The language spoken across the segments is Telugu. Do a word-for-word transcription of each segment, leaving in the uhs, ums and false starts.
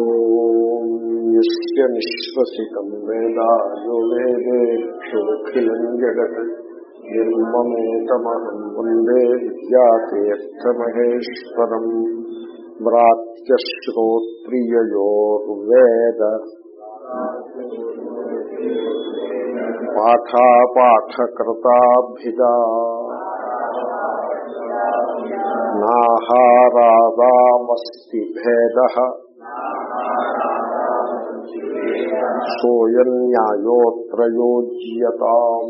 ఓం యస్య నిశ్వసితం వేదా యో వేదేభ్యోఖిలం జగత్ నిర్మమేతమహం వందే విద్యాతీర్థమహేశ్వరం. వ్రాత్యశ్రోత్రియయోర్వేద పాఠాపాఠకృతాభిదా నాహారాదామస్తి భేదః సోయం న్యాయోత్ర యోజ్యతాం.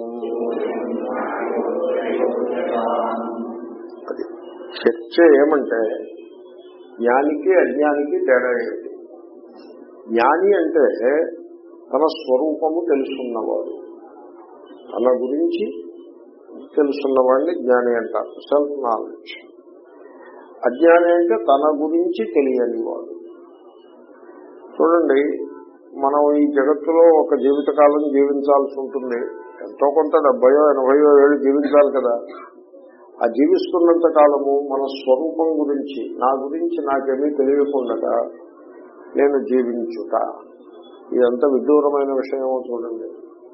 అది చర్చ ఏమంటే జ్ఞానికి అజ్ఞానికి తేడా ఏంటి? జ్ఞాని అంటే తన స్వరూపము తెలుసున్నవాడు, తన గురించి తెలుసున్నవాడిని జ్ఞాని అంటారు, సెల్ఫ్ నాలెడ్జ్. అజ్ఞాని అంటే తన గురించి తెలియని వాడు. చూడండి, మనం ఈ జగత్తులో ఒక జీవితకాలం జీవించాల్సి ఉంటుంది. ఎంతో కొంత డెబ్బయో ఎనభయో ఏళ్ళు జీవించాలి కదా. ఆ జీవిస్తున్నంత కాలము మన స్వరూపం గురించి, నా గురించి నాకేమీ తెలియకుండా నేను జీవించుట, ఇదంతా విదూరమైన విషయమో చూడండి.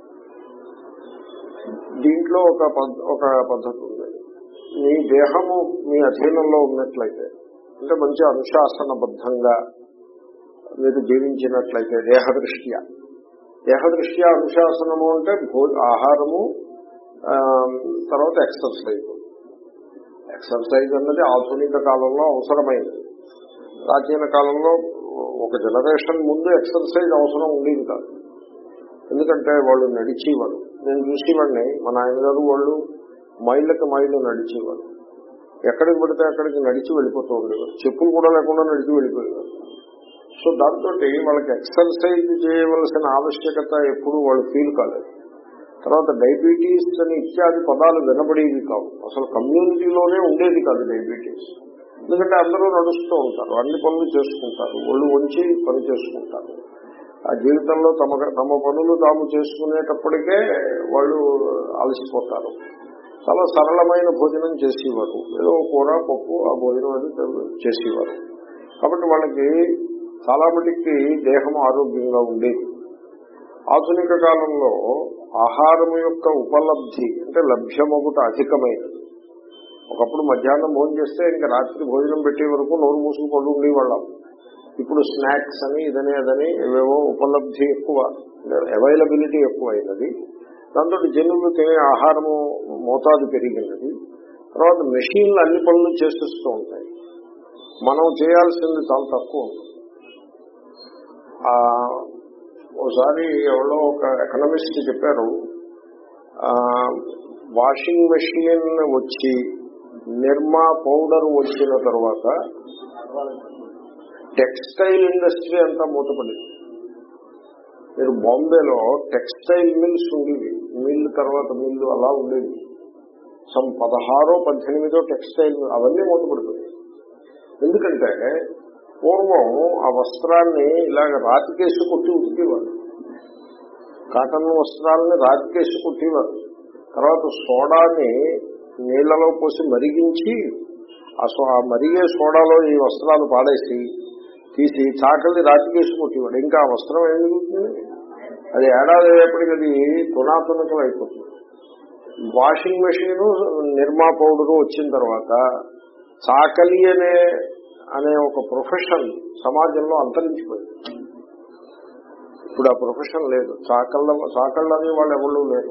దీంట్లో ఒక ఒక పద్ధతి ఉంది. మీ దేహము మీ అధీనంలో ఉన్నట్లయితే, అంటే మంచి అనుశాసనబద్ధంగా మీరు జీవించినట్లయితే, దేహదృష్ట్యా దేహదృష్ట్యా అనుశాసనము అంటే భో ఆహారము, తర్వాత ఎక్సర్సైజ్. ఎక్సర్సైజ్ అన్నది ఆధునిక కాలంలో అవసరమైనది. ప్రాచీన కాలంలో ఒక జనరేషన్ ముందు ఎక్సర్సైజ్ అవసరం ఉండేది కాదు. ఎందుకంటే వాళ్ళు నడిచేవారు. నేను చూసేవాడిని, మా నాయనగారు వాళ్ళు మైళ్ళకి మైళ్ళు నడిచేవారు. ఎక్కడికి పడితే అక్కడికి నడిచి వెళ్ళిపోతూ ఉండేవారు. చెప్పులు కూడా లేకుండా నడిచి వెళ్ళిపోయేవారు. సో దాంతో వాళ్ళకి ఎక్సర్సైజ్ చేయవలసిన ఆవశ్యకత ఎప్పుడు వాళ్ళు ఫీల్ కాలేదు. తర్వాత డయాబెటీస్ అని ఇత్యాది పదాలు వినబడేవి కావు. అసలు కమ్యూనిటీలోనే ఉండేది కాదు డయాబెటీస్. ఎందుకంటే అందరూ నడుస్తూ ఉంటారు, అన్ని పనులు చేసుకుంటారు, ఒళ్ళు వంచి పని చేసుకుంటారు. ఆ జీవితంలో తమ తమ పనులు తాము చేసుకునేటప్పటికే వాళ్ళు అలసిపోతారు. చాలా సరళమైన భోజనం చేసేవారు. ఏదో కూర పప్పు ఆ భోజనం అది చేసేవారు. కాబట్టి వాళ్ళకి చాలా మటుకి దేహం ఆరోగ్యంగా ఉండేది. ఆధునిక కాలంలో ఆహారం యొక్క ఉపలబ్ధి అంటే లభ్యమగుట అధికమైనది. ఒకప్పుడు మధ్యాహ్నం భోజనం చేస్తే ఇంకా రాత్రి భోజనం పెట్టే వరకు నోరు మూసుకు పడు ఉండేవాళ్ళం. ఇప్పుడు స్నాక్స్ అని ఇదని అదని ఏవేవో ఉపలబ్ధి ఎక్కువ, అవైలబిలిటీ ఎక్కువ అయినది. దాంతో జనులు తినే ఆహారము మోతాదు పెరిగినది. తర్వాత మెషిన్లు అన్ని పనులు చేసేస్తూ ఉంటాయి. మనం చేయాల్సింది చాలా తక్కువ. ఒకసారి ఎవరో ఒక ఎకనామిస్ట్ చెప్పారు, వాషింగ్ మెషిన్ వచ్చి నిర్మా పౌడర్ వచ్చిన తర్వాత టెక్స్టైల్ ఇండస్ట్రీ అంతా మూతపడింది. మీరు బాంబేలో టెక్స్టైల్ మిల్స్ ఉండేవి, మిల్ తర్వాత మిల్లు అలా ఉండేవి. సమ్ పదహారో పద్దెనిమిదో టెక్స్టైల్, అవన్నీ మూతపడిపోయాయి. ఎందుకంటే పూర్వం ఆ వస్త్రాన్ని ఇలాగ రాతికేసి కొట్టి ఉతికేవారు. కాటన్ వస్త్రాలని రాతికేసి కొట్టేవారు. తర్వాత సోడాని నీళ్లలో పోసి మరిగించి ఆ మరిగే సోడాలో ఈ వస్త్రాలు పాడేసి తీసి చాకల్ని రాతికేసి కొట్టేవాడు. ఇంకా ఆ వస్త్రం ఏం జరుగుతుంది? అది ఏడాది అయ్యేప్పటికి అది తునాతునకం అయిపోతుంది. వాషింగ్ మెషిన్, నిర్మా పౌడరు వచ్చిన తర్వాత చాకలి అనే అనే ఒక ప్రొఫెషన్ సమాజంలో అంతరించిపోయింది. ఇప్పుడు ఆ ప్రొఫెషన్ లేదు. చాకళ్ళ చాకళ్ళు అనే వాళ్ళు ఎవరు లేరు.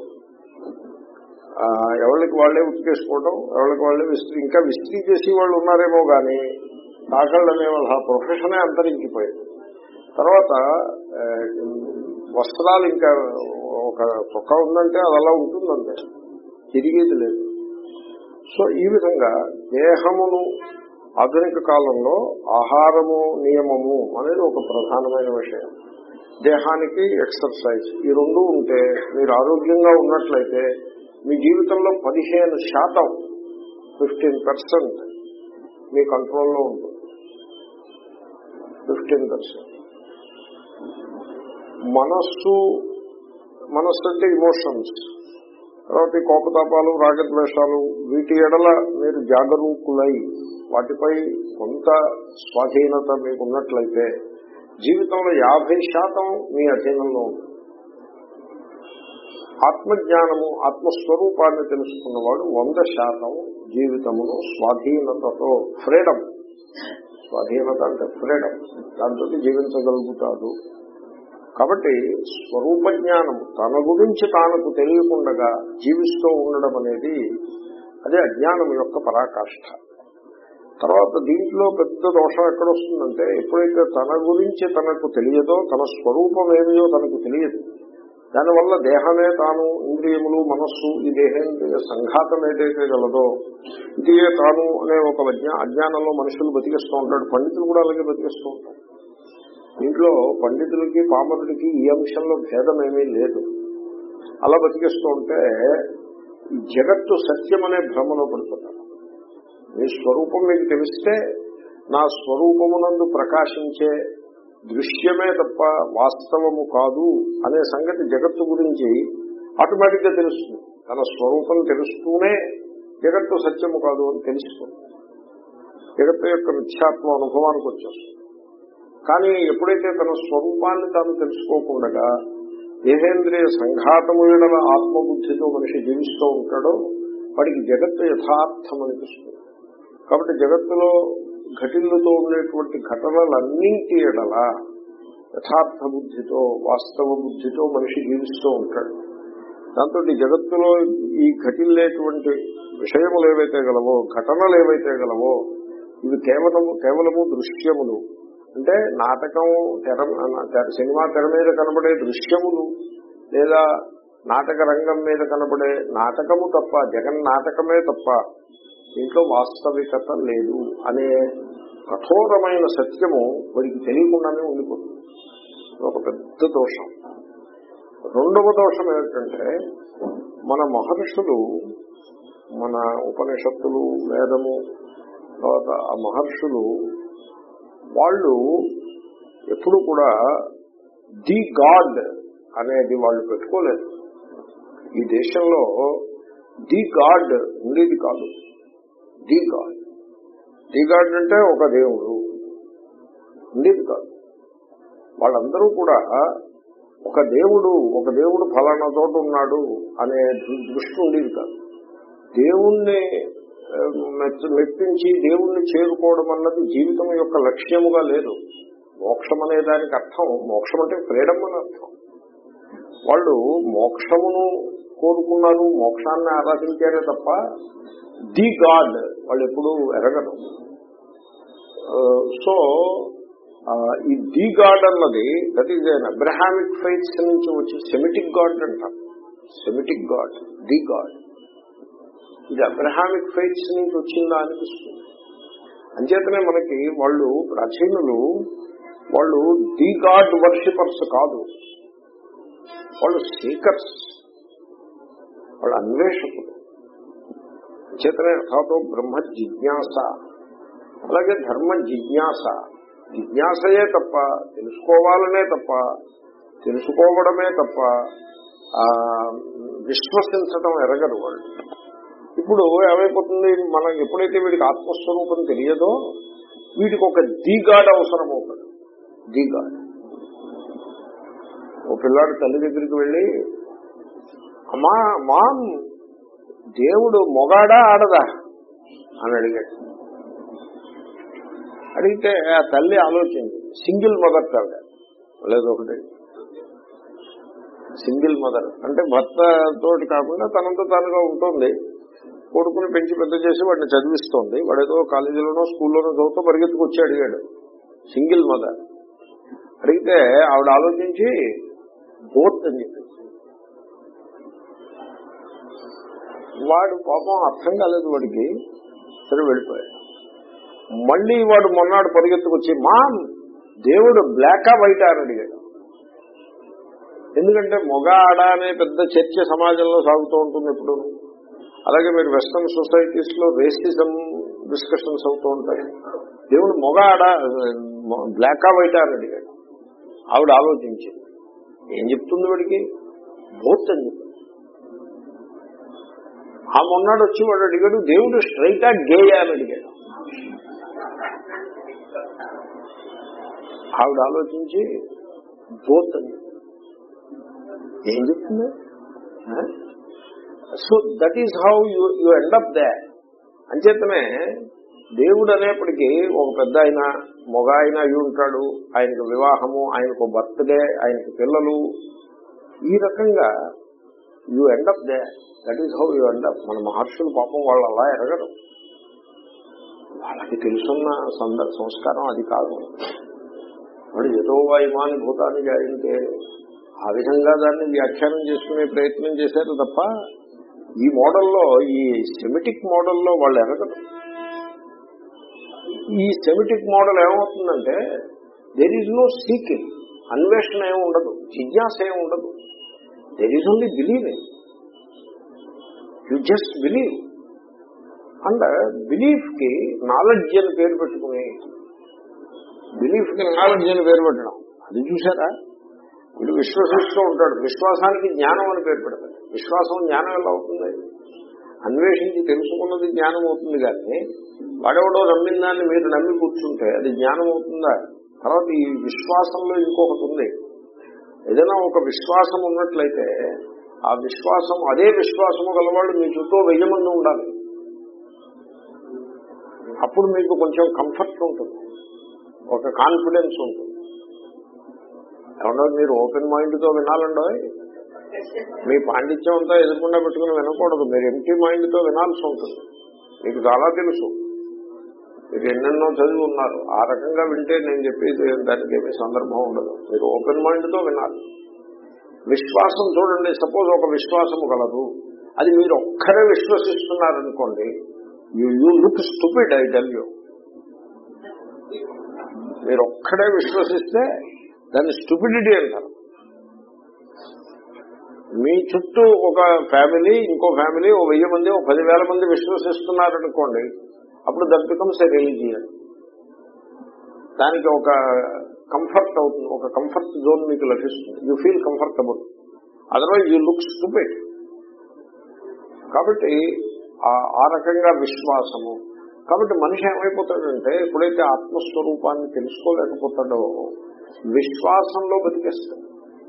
ఎవరికి వాళ్లే ఉతికేసుకోవడం, ఎవరికి వాళ్లే విస్త్రీ, ఇంకా విస్త్రీ చేసి వాళ్ళు ఉన్నారేమో కానీ చాకళ్ళు అనేవాళ్ళు ఆ ప్రొఫెషనే అంతరించిపోయింది. తర్వాత వస్త్రాలు ఇంకా ఒక చొక్కా ఉందంటే అది అలా ఉంటుందంటే తిరిగేది లేదు. సో ఈ విధంగా దేహమును ఆధునిక కాలంలో ఆహారము నియమము అనేది ఒక ప్రధానమైన విషయం. దేహానికి ఎక్సర్సైజ్, ఈ రెండు ఉంటే మీరు ఆరోగ్యంగా ఉన్నట్లయితే మీ జీవితంలో పదిహేను శాతం ఫిఫ్టీన్ పర్సెంట్ మీ కంట్రోల్లో ఉంటుంది. ఫిఫ్టీన్ పర్సెంట్ మనస్సు మనస్సు అంటే ఇమోషన్స్, తర్వాత కోపతాపాలు, రాగద్వేషాలు, వీటి ఎడల మీరు జాగరూకులై వాటిపై కొంత స్వాధీనత మీకు ఉన్నట్లయితే జీవితంలో యాభై శాతం మీ అధీనంలో ఉంది. ఆత్మజ్ఞానము ఆత్మస్వరూపాన్ని తెలుసుకున్నవాడు వంద శాతం జీవితమును స్వాధీనతతో, ఫ్రీడమ్, స్వాధీనత అంటే ఫ్రీడమ్, దాంతో జీవించగలుగుతాడు. కాబట్టి స్వరూప జ్ఞానం, తన గురించి తానకు తెలియకుండా జీవిస్తూ ఉండడం అనేది అదే అజ్ఞానం యొక్క పరాకాష్ఠ. తర్వాత దీంట్లో పెద్ద దోషం ఎక్కడొస్తుందంటే, ఎప్పుడైతే తన గురించి తనకు తెలియదో, తన స్వరూపం ఏమియో తనకు తెలియదు, దానివల్ల దేహమే తాను, ఇంద్రియములు, మనస్సు, ఈ దేహేంద్రియ సంఘాతం ఏదైతే గలదో ఇదే తాను అనే ఒక అజ్ఞానంలో మనుషులు బతికిస్తూ ఉంటాడు. పండితులు కూడా అలాగే బతికిస్తూ ఉంటారు. దీంట్లో పండితులకి పామరుడికి ఈ అంశంలో భేదం ఏమీ లేదు. అలా బతికిస్తూ ఉంటే ఈ జగత్తు సత్యం అనే భ్రమలో పడిపోతారు. మీ స్వరూపం మీకు తెలిస్తే నా స్వరూపమునందు ప్రకాశించే దృశ్యమే తప్ప వాస్తవము కాదు అనే సంగతి జగత్తు గురించి ఆటోమేటిక్ గా తెలుస్తుంది. తన స్వరూపం తెలుస్తూనే జగత్తు సత్యము కాదు అని తెలుస్తుంది. జగత్తు యొక్క మిథ్యాత్మ అనుభవానికి వచ్చేస్తుంది. కానీ ఎప్పుడైతే తన స్వరూపాన్ని తాను తెలుసుకోకుండా దేహేంద్రియ సంఘాతము ఎడల ఆత్మబుద్ధితో మనిషి జీవిస్తూ ఉంటాడో వాడికి జగత్తు యథార్థం అనిపిస్తుంది. కాబట్టి జగత్తులో ఘటిల్లుతో ఉండేటువంటి ఘటనలన్నింటి ఎడల యథార్థ బుద్ధితో, వాస్తవ బుద్ధితో మనిషి జీవిస్తూ ఉంటాడు. దాంతో జగత్తులో ఈ ఘటిల్లేటువంటి విషయములు ఏవైతే గలవో, ఘటనలు ఏవైతే గలవో, ఇవి కేవలము కేవలము దృశ్యములు. అంటే నాటకం తెర, సినిమా తెర మీద కనబడే దృశ్యములు లేదా నాటక రంగం మీద కనబడే నాటకము తప్ప, జగన్ నాటకమే తప్ప దీంట్లో వాస్తవికత లేదు అనే కఠోరమైన సత్యము వాడికి తెలియకుండానే ఉండిపోతుంది. ఒక పెద్ద దోషం. రెండవ దోషం ఏమిటంటే, మన మహర్షులు, మన ఉపనిషత్తులు, వేదము, తర్వాత ఆ మహర్షులు వాళ్ళు ఎప్పుడు కూడా ది గాడ్ అనేది వాళ్ళు పెట్టుకోలేదు. ఈ దేశంలో ది గాడ్ ఉండేది కాదు. ది గాడ్ ది గాడ్ అంటే ఒక దేవుడు ఉండేది కాదు. వాళ్ళందరూ కూడా ఒక దేవుడు ఒక దేవుడు ఫలానా చోట ఉన్నాడు అనే దృష్టి ఉండేది కాదు. దేవుణ్ణి మెప్పించి దేవుణ్ణి చేరుకోవడం అన్నది జీవితం యొక్క లక్ష్యముగా లేదు. మోక్షం అనే దానికి అర్థం, మోక్షం అంటే ఫ్రీడమ్ అని అర్థం. వాళ్ళు మోక్షమును కోరుకున్నారు, మోక్షాన్ని ఆరాధించారే తప్ప ది గాడ్ వాళ్ళు ఎప్పుడూ ఎరగరు. సో ఈ ది గాడ్ అన్నది that is an Abrahamic faiths నుంచి వచ్చి సెమిటిక్ గాడ్ అంటారు. సెమిటిక్ గాడ్, ది గాడ్, ఇది అబ్రహామిక్ ఫెయిత్స్ నుంచి వచ్చిందా అనిపిస్తుంది. అంచేతనే మనకి వాళ్ళు ప్రాచీనులు వాళ్ళు ది గాడ్ వర్షిపర్స్ కాదు, వాళ్ళు సీకర్స్, వాళ్ళు అన్వేషకులు. అంచేతనే అథాతో బ్రహ్మ జిజ్ఞాస, అలాగే ధర్మ జిజ్ఞాస. జిజ్ఞాసయే తప్ప, తెలుసుకోవాలనే తప్ప, తెలుసుకోవడమే తప్ప విశ్వసించడం ఎరగరు వాళ్ళు. ఇప్పుడు ఏమైపోతుంది, మనం ఎప్పుడైతే వీడికి ఆత్మస్వరూపం తెలియదో వీడికి ఒక దిగాడ్ అవసరం అవుతుంది. దిగాడ్. ఓ పిల్లాడు తల్లి దగ్గరికి వెళ్ళి, అమ్మా మామ్ దేవుడు మొగాడా ఆడదా అని అడిగాడు. అడిగితే ఆ తల్లి ఆలోచించి, సింగిల్ మదర్ కాదు లేదు, ఒకటి సింగిల్ మదర్ అంటే భర్త తోటి కాకుండా తనంతో తానుగా ఉంటుంది. కొడుకుని పెంచి పెద్ద చేసి వాడిని చదివిస్తోంది. వాడేదో కాలేజీలోనో స్కూల్లోనో చదువుతూ పరిగెత్తుకు వచ్చి అడిగాడు, సింగిల్ మదర్. అడిగితే ఆవిడ ఆలోచించి బోత్ అని చెప్పి, వాడు పాపం అర్థం కాలేదు వాడికి, సరే వెళ్ళిపోయాడు. మళ్ళీ వాడు మొన్నాడు పరిగెత్తుకొచ్చి, మా దేవుడు బ్లాకా వైటా అని అడిగాడు. ఎందుకంటే మొగ ఆడ అనే పెద్ద చర్చ సమాజంలో సాగుతూ ఉంటుంది ఇప్పుడు. అలాగే మీరు వెస్టర్న్ సొసైటీస్ లో రేసిజం డిస్కషన్స్ అవుతూ ఉంటాయి. దేవుడు మొగ ఆడ బ్లాకా వైటా అని అడిగాడు. ఆవిడ ఆలోచించి ఏం చెప్తుంది వాడికి, బోత్ అని చెప్తుంది. ఆ మొన్నాడు వచ్చి వాడు అడిగాడు, దేవుడు స్ట్రైటా గేయా అని అడిగాడు. ఆవిడ ఆలోచించి బోత్ అని ఏం చెప్తుంది. So that is how you you end up there. అంచేతనే దేవుడు అనేప్పటికీ ఒక పెద్ద ఆయన మొగ ఆయన అయి ఉంటాడు, ఆయనకు వివాహము, ఆయనకు బర్త్డే, ఆయనకు పిల్లలు, ఈ రకంగా you end up there. That is how you end up. మన మహర్షులు పాపం వాళ్ళు అలా ఎరగరు, వాళ్ళకి తెలుసున్న సందర్భ సంస్కారం అది కాదు. వాడు ఏదో వాయుమాని భూతాన్ని జాయింటే ఆ విధంగా దాన్ని వ్యాఖ్యానం చేసుకునే ప్రయత్నం చేశారు తప్ప ఈ మోడల్లో, ఈ సెమిటిక్ మోడల్లో వాళ్ళు ఎరగరు. ఈ సెమిటిక్ మోడల్ ఏమవుతుందంటే దెర్ ఈజ్ నో సీకింగ్, అన్వేషణ ఏమి ఉండదు, జిజ్ఞాస ఏమి ఉండదు. There is only believing. You just believe. And belief కి నాలెడ్జ్ అని పేరు పెట్టుకుని, బిలీఫ్ కి నాలెడ్జ్ అని పేరు పెట్టడం, అది చూసారా? వీడు విశ్వసిస్తూ ఉంటాడు, విశ్వాసానికి జ్ఞానం అని పేరు పెడతాడు. విశ్వాసం జ్ఞానం ఎలా అవుతుంది? అన్వేషించి తెలుసుకున్నది జ్ఞానం అవుతుంది, కానీ వాడెవడో నమ్మిన దాన్ని మీరు నమ్మి కూర్చుంటే అది జ్ఞానం అవుతుందా? తర్వాత ఈ విశ్వాసంలో ఇంకొకటి ఉంది. ఏదైనా ఒక విశ్వాసం ఉన్నట్లయితే ఆ విశ్వాసం, అదే విశ్వాసము గలవాళ్ళు మీ చుట్టూ వెయ్యి మంది ఉండాలి. అప్పుడు మీకు కొంచెం కంఫర్ట్ ఉంటుంది, ఒక కాన్ఫిడెన్స్ ఉంటుంది. ఏమన్నా మీరు ఓపెన్ మైండ్ తో వినాలండో, మీ పాండిత్యం అంతా ఎదుర్కొండా పెట్టుకుని వినకూడదు. మీరు ఎంటీ మైండ్ తో వినాల్సి ఉంటుంది. మీకు చాలా తెలుసు, మీరు ఎన్నెన్నో చదివి ఉన్నారు. ఆ రకంగా వింటే నేను చెప్పేది దానికి ఏమీ సందర్భం ఉండదు. మీరు ఓపెన్ మైండ్ తో వినాలి. విశ్వాసం చూడండి, సపోజ్ ఒక విశ్వాసము కలదు, అది మీరు ఒక్కరే విశ్వసిస్తున్నారనుకోండి, you you look stupid, I tell you. మీరు ఒక్కడే విశ్వసిస్తే దాన్ని స్టూపిడిటీ అంటారు. మీ చుట్టూ ఒక ఫ్యామిలీ, ఇంకో ఫ్యామిలీ, ఓ వెయ్యి మంది, ఓ పదివేల మంది విశ్వసిస్తున్నారనుకోండి, అప్పుడు దట్ బికమ్స్ ఎ రిలీజియన్. దానికి ఒక కంఫర్ట్ అవుతుంది, ఒక కంఫర్ట్ జోన్ మీకు లభిస్తుంది. You feel comfortable, otherwise you look stupid. కాబట్టి ఆ రకంగా విశ్వాసము. కాబట్టి మనిషి ఏమైపోతాడంటే ఎప్పుడైతే ఆత్మస్వరూపాన్ని తెలుసుకోలేకపోతాడో విశ్వాసంలో బతికేస్తాడు.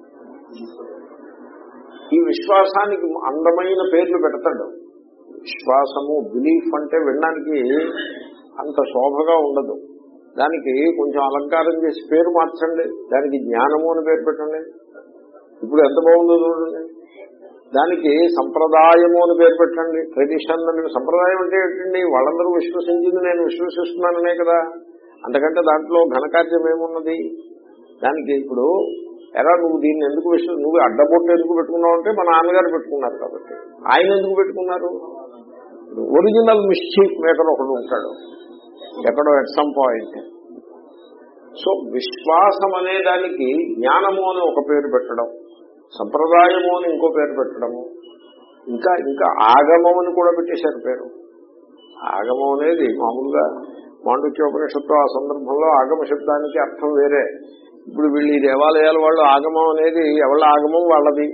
ఈ విశ్వాసానికి అందమైన పేర్లు పెడతాడు. విశ్వాసము, బిలీఫ్ అంటే వినడానికి అంత శోభగా ఉండదు. దానికి కొంచెం అలంకారం చేసి పేరు మార్చండి, దానికి జ్ఞానము అని పేరు పెట్టండి. ఇప్పుడు ఎంత బాగుందో చూడండి. దానికి సంప్రదాయము అని పేరు పెట్టండి, ట్రెడిషన్ అని. సంప్రదాయం అంటే ఏంటండి? వాళ్ళందరూ విశ్వసించింది నేను విశ్వసిస్తున్నాననే కదా, అంతకంటే దాంట్లో ఘనకార్యం ఏమున్నది? దానికి ఇప్పుడు ఎలా నువ్వు దీన్ని ఎందుకు విశ్వ నువ్వు అడ్డబొట్టు ఎందుకు పెట్టుకున్నావు అంటే మా నాన్నగారు పెట్టుకున్నారు కాబట్టి. ఆయన ఎందుకు పెట్టుకున్నారు? ఒరిజినల్ మిస్చీఫ్ మేకర్ ఒకడు ఉంటాడు ఎక్కడో ఎట్ సమ్ పాయింట్. సో విశ్వాసం అనే దానికి జ్ఞానము అని ఒక పేరు పెట్టడం, సంప్రదాయము అని ఇంకో పేరు పెట్టడము, ఇంకా ఇంకా ఆగమం అని కూడా పెట్టేశారు పేరు. ఆగమం అనేది మామూలుగా మాండుక్యోపనిషత్తు ఆ సందర్భంలో ఆగమ శబ్దానికి అర్థం వేరే. ఇప్పుడు వీళ్ళు ఈ దేవాలయాల వాళ్ళు ఆగమం అనేది ఎవళ్ళ ఆగమం వాళ్ళది.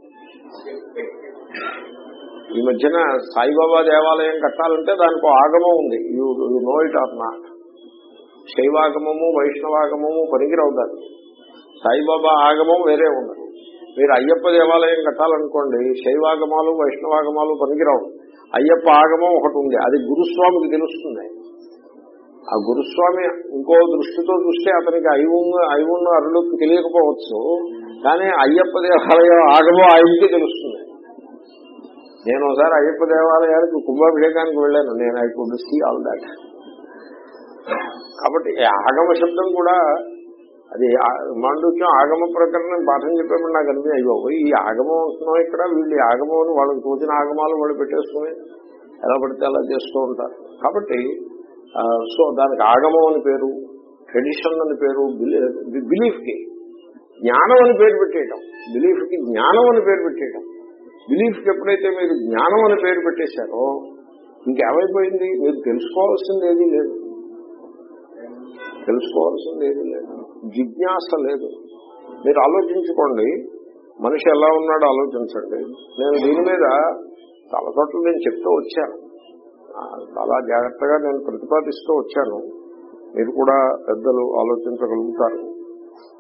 ఈ మధ్యన సాయిబాబా దేవాలయం కట్టాలంటే దానికి ఆగమం ఉంది. You you know it or not. శైవాగమము వైష్ణవాగమము పనికిరవుతారు. సాయిబాబా ఆగమం వేరే ఉన్నది. మీరు అయ్యప్ప దేవాలయం కట్టాలనుకోండి, శైవాగమాలు వైష్ణవాగమాలు పనికిరావు. అయ్యప్ప ఆగమం ఒకటి ఉంది, అది గురుస్వామికి తెలుస్తుంది. ఆ గురుస్వామి ఇంకో దృష్టితో చూస్తే అతనికి ఐవున్న ఐవున్న అరులకు తెలియకపోవచ్చు, కానీ అయ్యప్ప దేవాలయం ఆగమం ఆయనకి తెలుస్తుంది. నేను ఒకసారి అయ్యప్ప దేవాలయానికి కుంభాభిషేకానికి వెళ్ళాను. నేను I could see all that. కాబట్టి ఆగమ శబ్దం కూడా అది మాండుక్యం ఆగమ ప్రకరణం పాఠం చెప్పేప్పుడు నాకు అనిపి అయ్యో ఈ ఆగమం వస్తున్నాం ఇక్కడ, వీళ్ళు ఆగమం అని వాళ్ళకి తోచిన ఆగమాలు వాళ్ళు పెట్టేసుకుని ఎలా పడితే అలా చేస్తూ ఉంటారు. కాబట్టి సో దానికి ఆగమం అని పేరు, ట్రెడిషన్ అని పేరు, బిలీఫ్ కి జ్ఞానం అని పేరు పెట్టేయటం, బిలీఫ్ కి జ్ఞానం అని పేరు పెట్టేయటం. బిలీఫ్ కి ఎప్పుడైతే మీరు జ్ఞానం అని పేరు పెట్టేశారో ఇంకేమైపోయింది? మీరు తెలుసుకోవాల్సింది ఏదీ లేదు, తెలుసుకోవాల్సింది ఏదీ లేదు, జిజ్ఞాస లేదు. మీరు ఆలోచించుకోండి, మనిషి ఎలా ఉన్నాడో ఆలోచించండి. నేను దీని మీద చాలా చోట్ల నేను చెప్తూ వచ్చాను, చాలా జాగ్రత్తగా నేను ప్రతిపాదిస్తూ వచ్చాను. మీరు కూడా పెద్దలు ఆలోచించగలుగుతారు.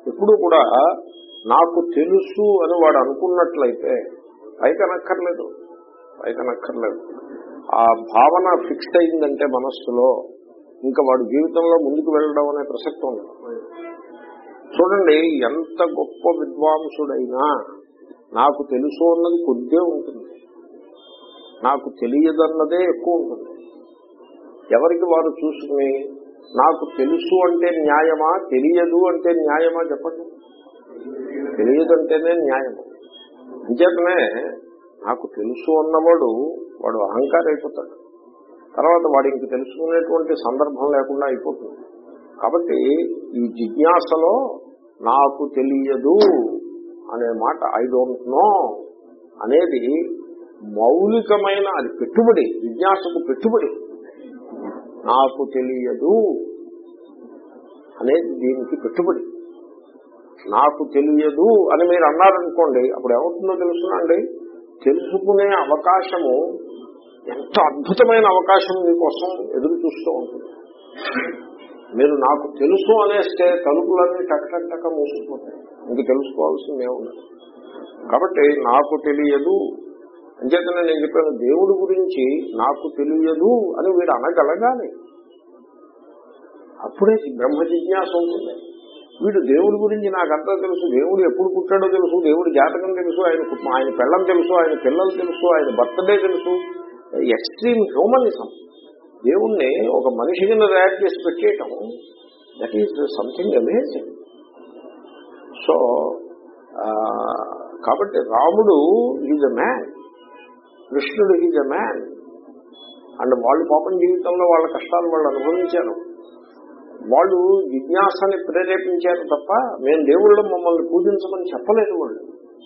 ఎప్పుడు కూడా నాకు తెలుసు అని వాడు అనుకున్నట్లయితే పైకనక్కర్లేదు పైకనక్కర్లేదు ఆ భావన ఫిక్స్ అయిందంటే మనస్సులో ఇంకా వాడు జీవితంలో ముందుకు వెళ్ళడం అనే ప్రసక్తి ఉంది. చూడండి, ఎంత గొప్ప విద్వాంసుడైనా నాకు తెలుసు అన్నది కొద్దే ఉంటుంది, నాకు తెలియదన్నదే ఎక్కువ ఉంటుంది. ఎవరికి వారు చూసుకుని నాకు తెలుసు అంటే న్యాయమా, తెలియదు అంటే న్యాయమా చెప్పండి. తెలియదంటేనే న్యాయము. అంచేతనే నాకు తెలుసు అన్నవాడు వాడు అహంకారం అయిపోతాడు. తర్వాత వాడు ఇంక తెలుసుకునేటువంటి సందర్భం లేకుండా అయిపోతుంది. కాబట్టి ఈ జిజ్ఞాసలో నాకు తెలియదు అనే మాట, ఐ డోంట్ నో అనేది మౌలికమైన, అది పెట్టుబడి, జిజ్ఞాసకు పెట్టుబడి. నాకు తెలియదు అనేది దీనికి పెట్టుబడి. నాకు తెలియదు అని మీరు అన్నారనుకోండి, అప్పుడు ఏమవుతుందో తెలుసునండి, తెలుసుకునే అవకాశము ఎంత అద్భుతమైన అవకాశం మీకోసం ఎదురు చూస్తూ ఉంటుంది. మీరు నాకు తెలుసు అనేస్తే తలుపులన్నీ టకటక మూసుకుపోతాయి, ఇంక తెలుసుకోవాల్సిందే ఉన్నది. కాబట్టి నాకు తెలియదు అంచేతనే నేను చెప్పాను, దేవుడి గురించి నాకు తెలియదు అని వీడు అనగలగాలి, అప్పుడే బ్రహ్మ జిజ్ఞాస ఉంటుంది. వీడు దేవుడి గురించి నాకంతా తెలుసు, దేవుడు ఎప్పుడు పుట్టాడో తెలుసు, దేవుడి జాతకం తెలుసు, ఆయన ఆయన పెళ్ళం తెలుసు, ఆయన పిల్లలు తెలుసు, ఆయన బర్త్డే తెలుసు, ఎక్స్ట్రీమ్ హ్యూమనిజం. దేవుణ్ణి ఒక మనిషి కింద తయారు చేసి పెట్టేయటం, that is something amazing. So కాబట్టి రాముడు ఈజ్ అ మ్యాన్, కృష్ణుడు ఈజ్ అ మ్యాన్. అండ్ వాళ్ళు పాపం జీవితంలో వాళ్ళ కష్టాలు వాళ్ళు అనుభవించారు. వాళ్ళు జిజ్ఞాసని ప్రేరేపించారు తప్ప మేము దేవుళ్ళు మమ్మల్ని పూజించమని చెప్పలేదు వాళ్ళు.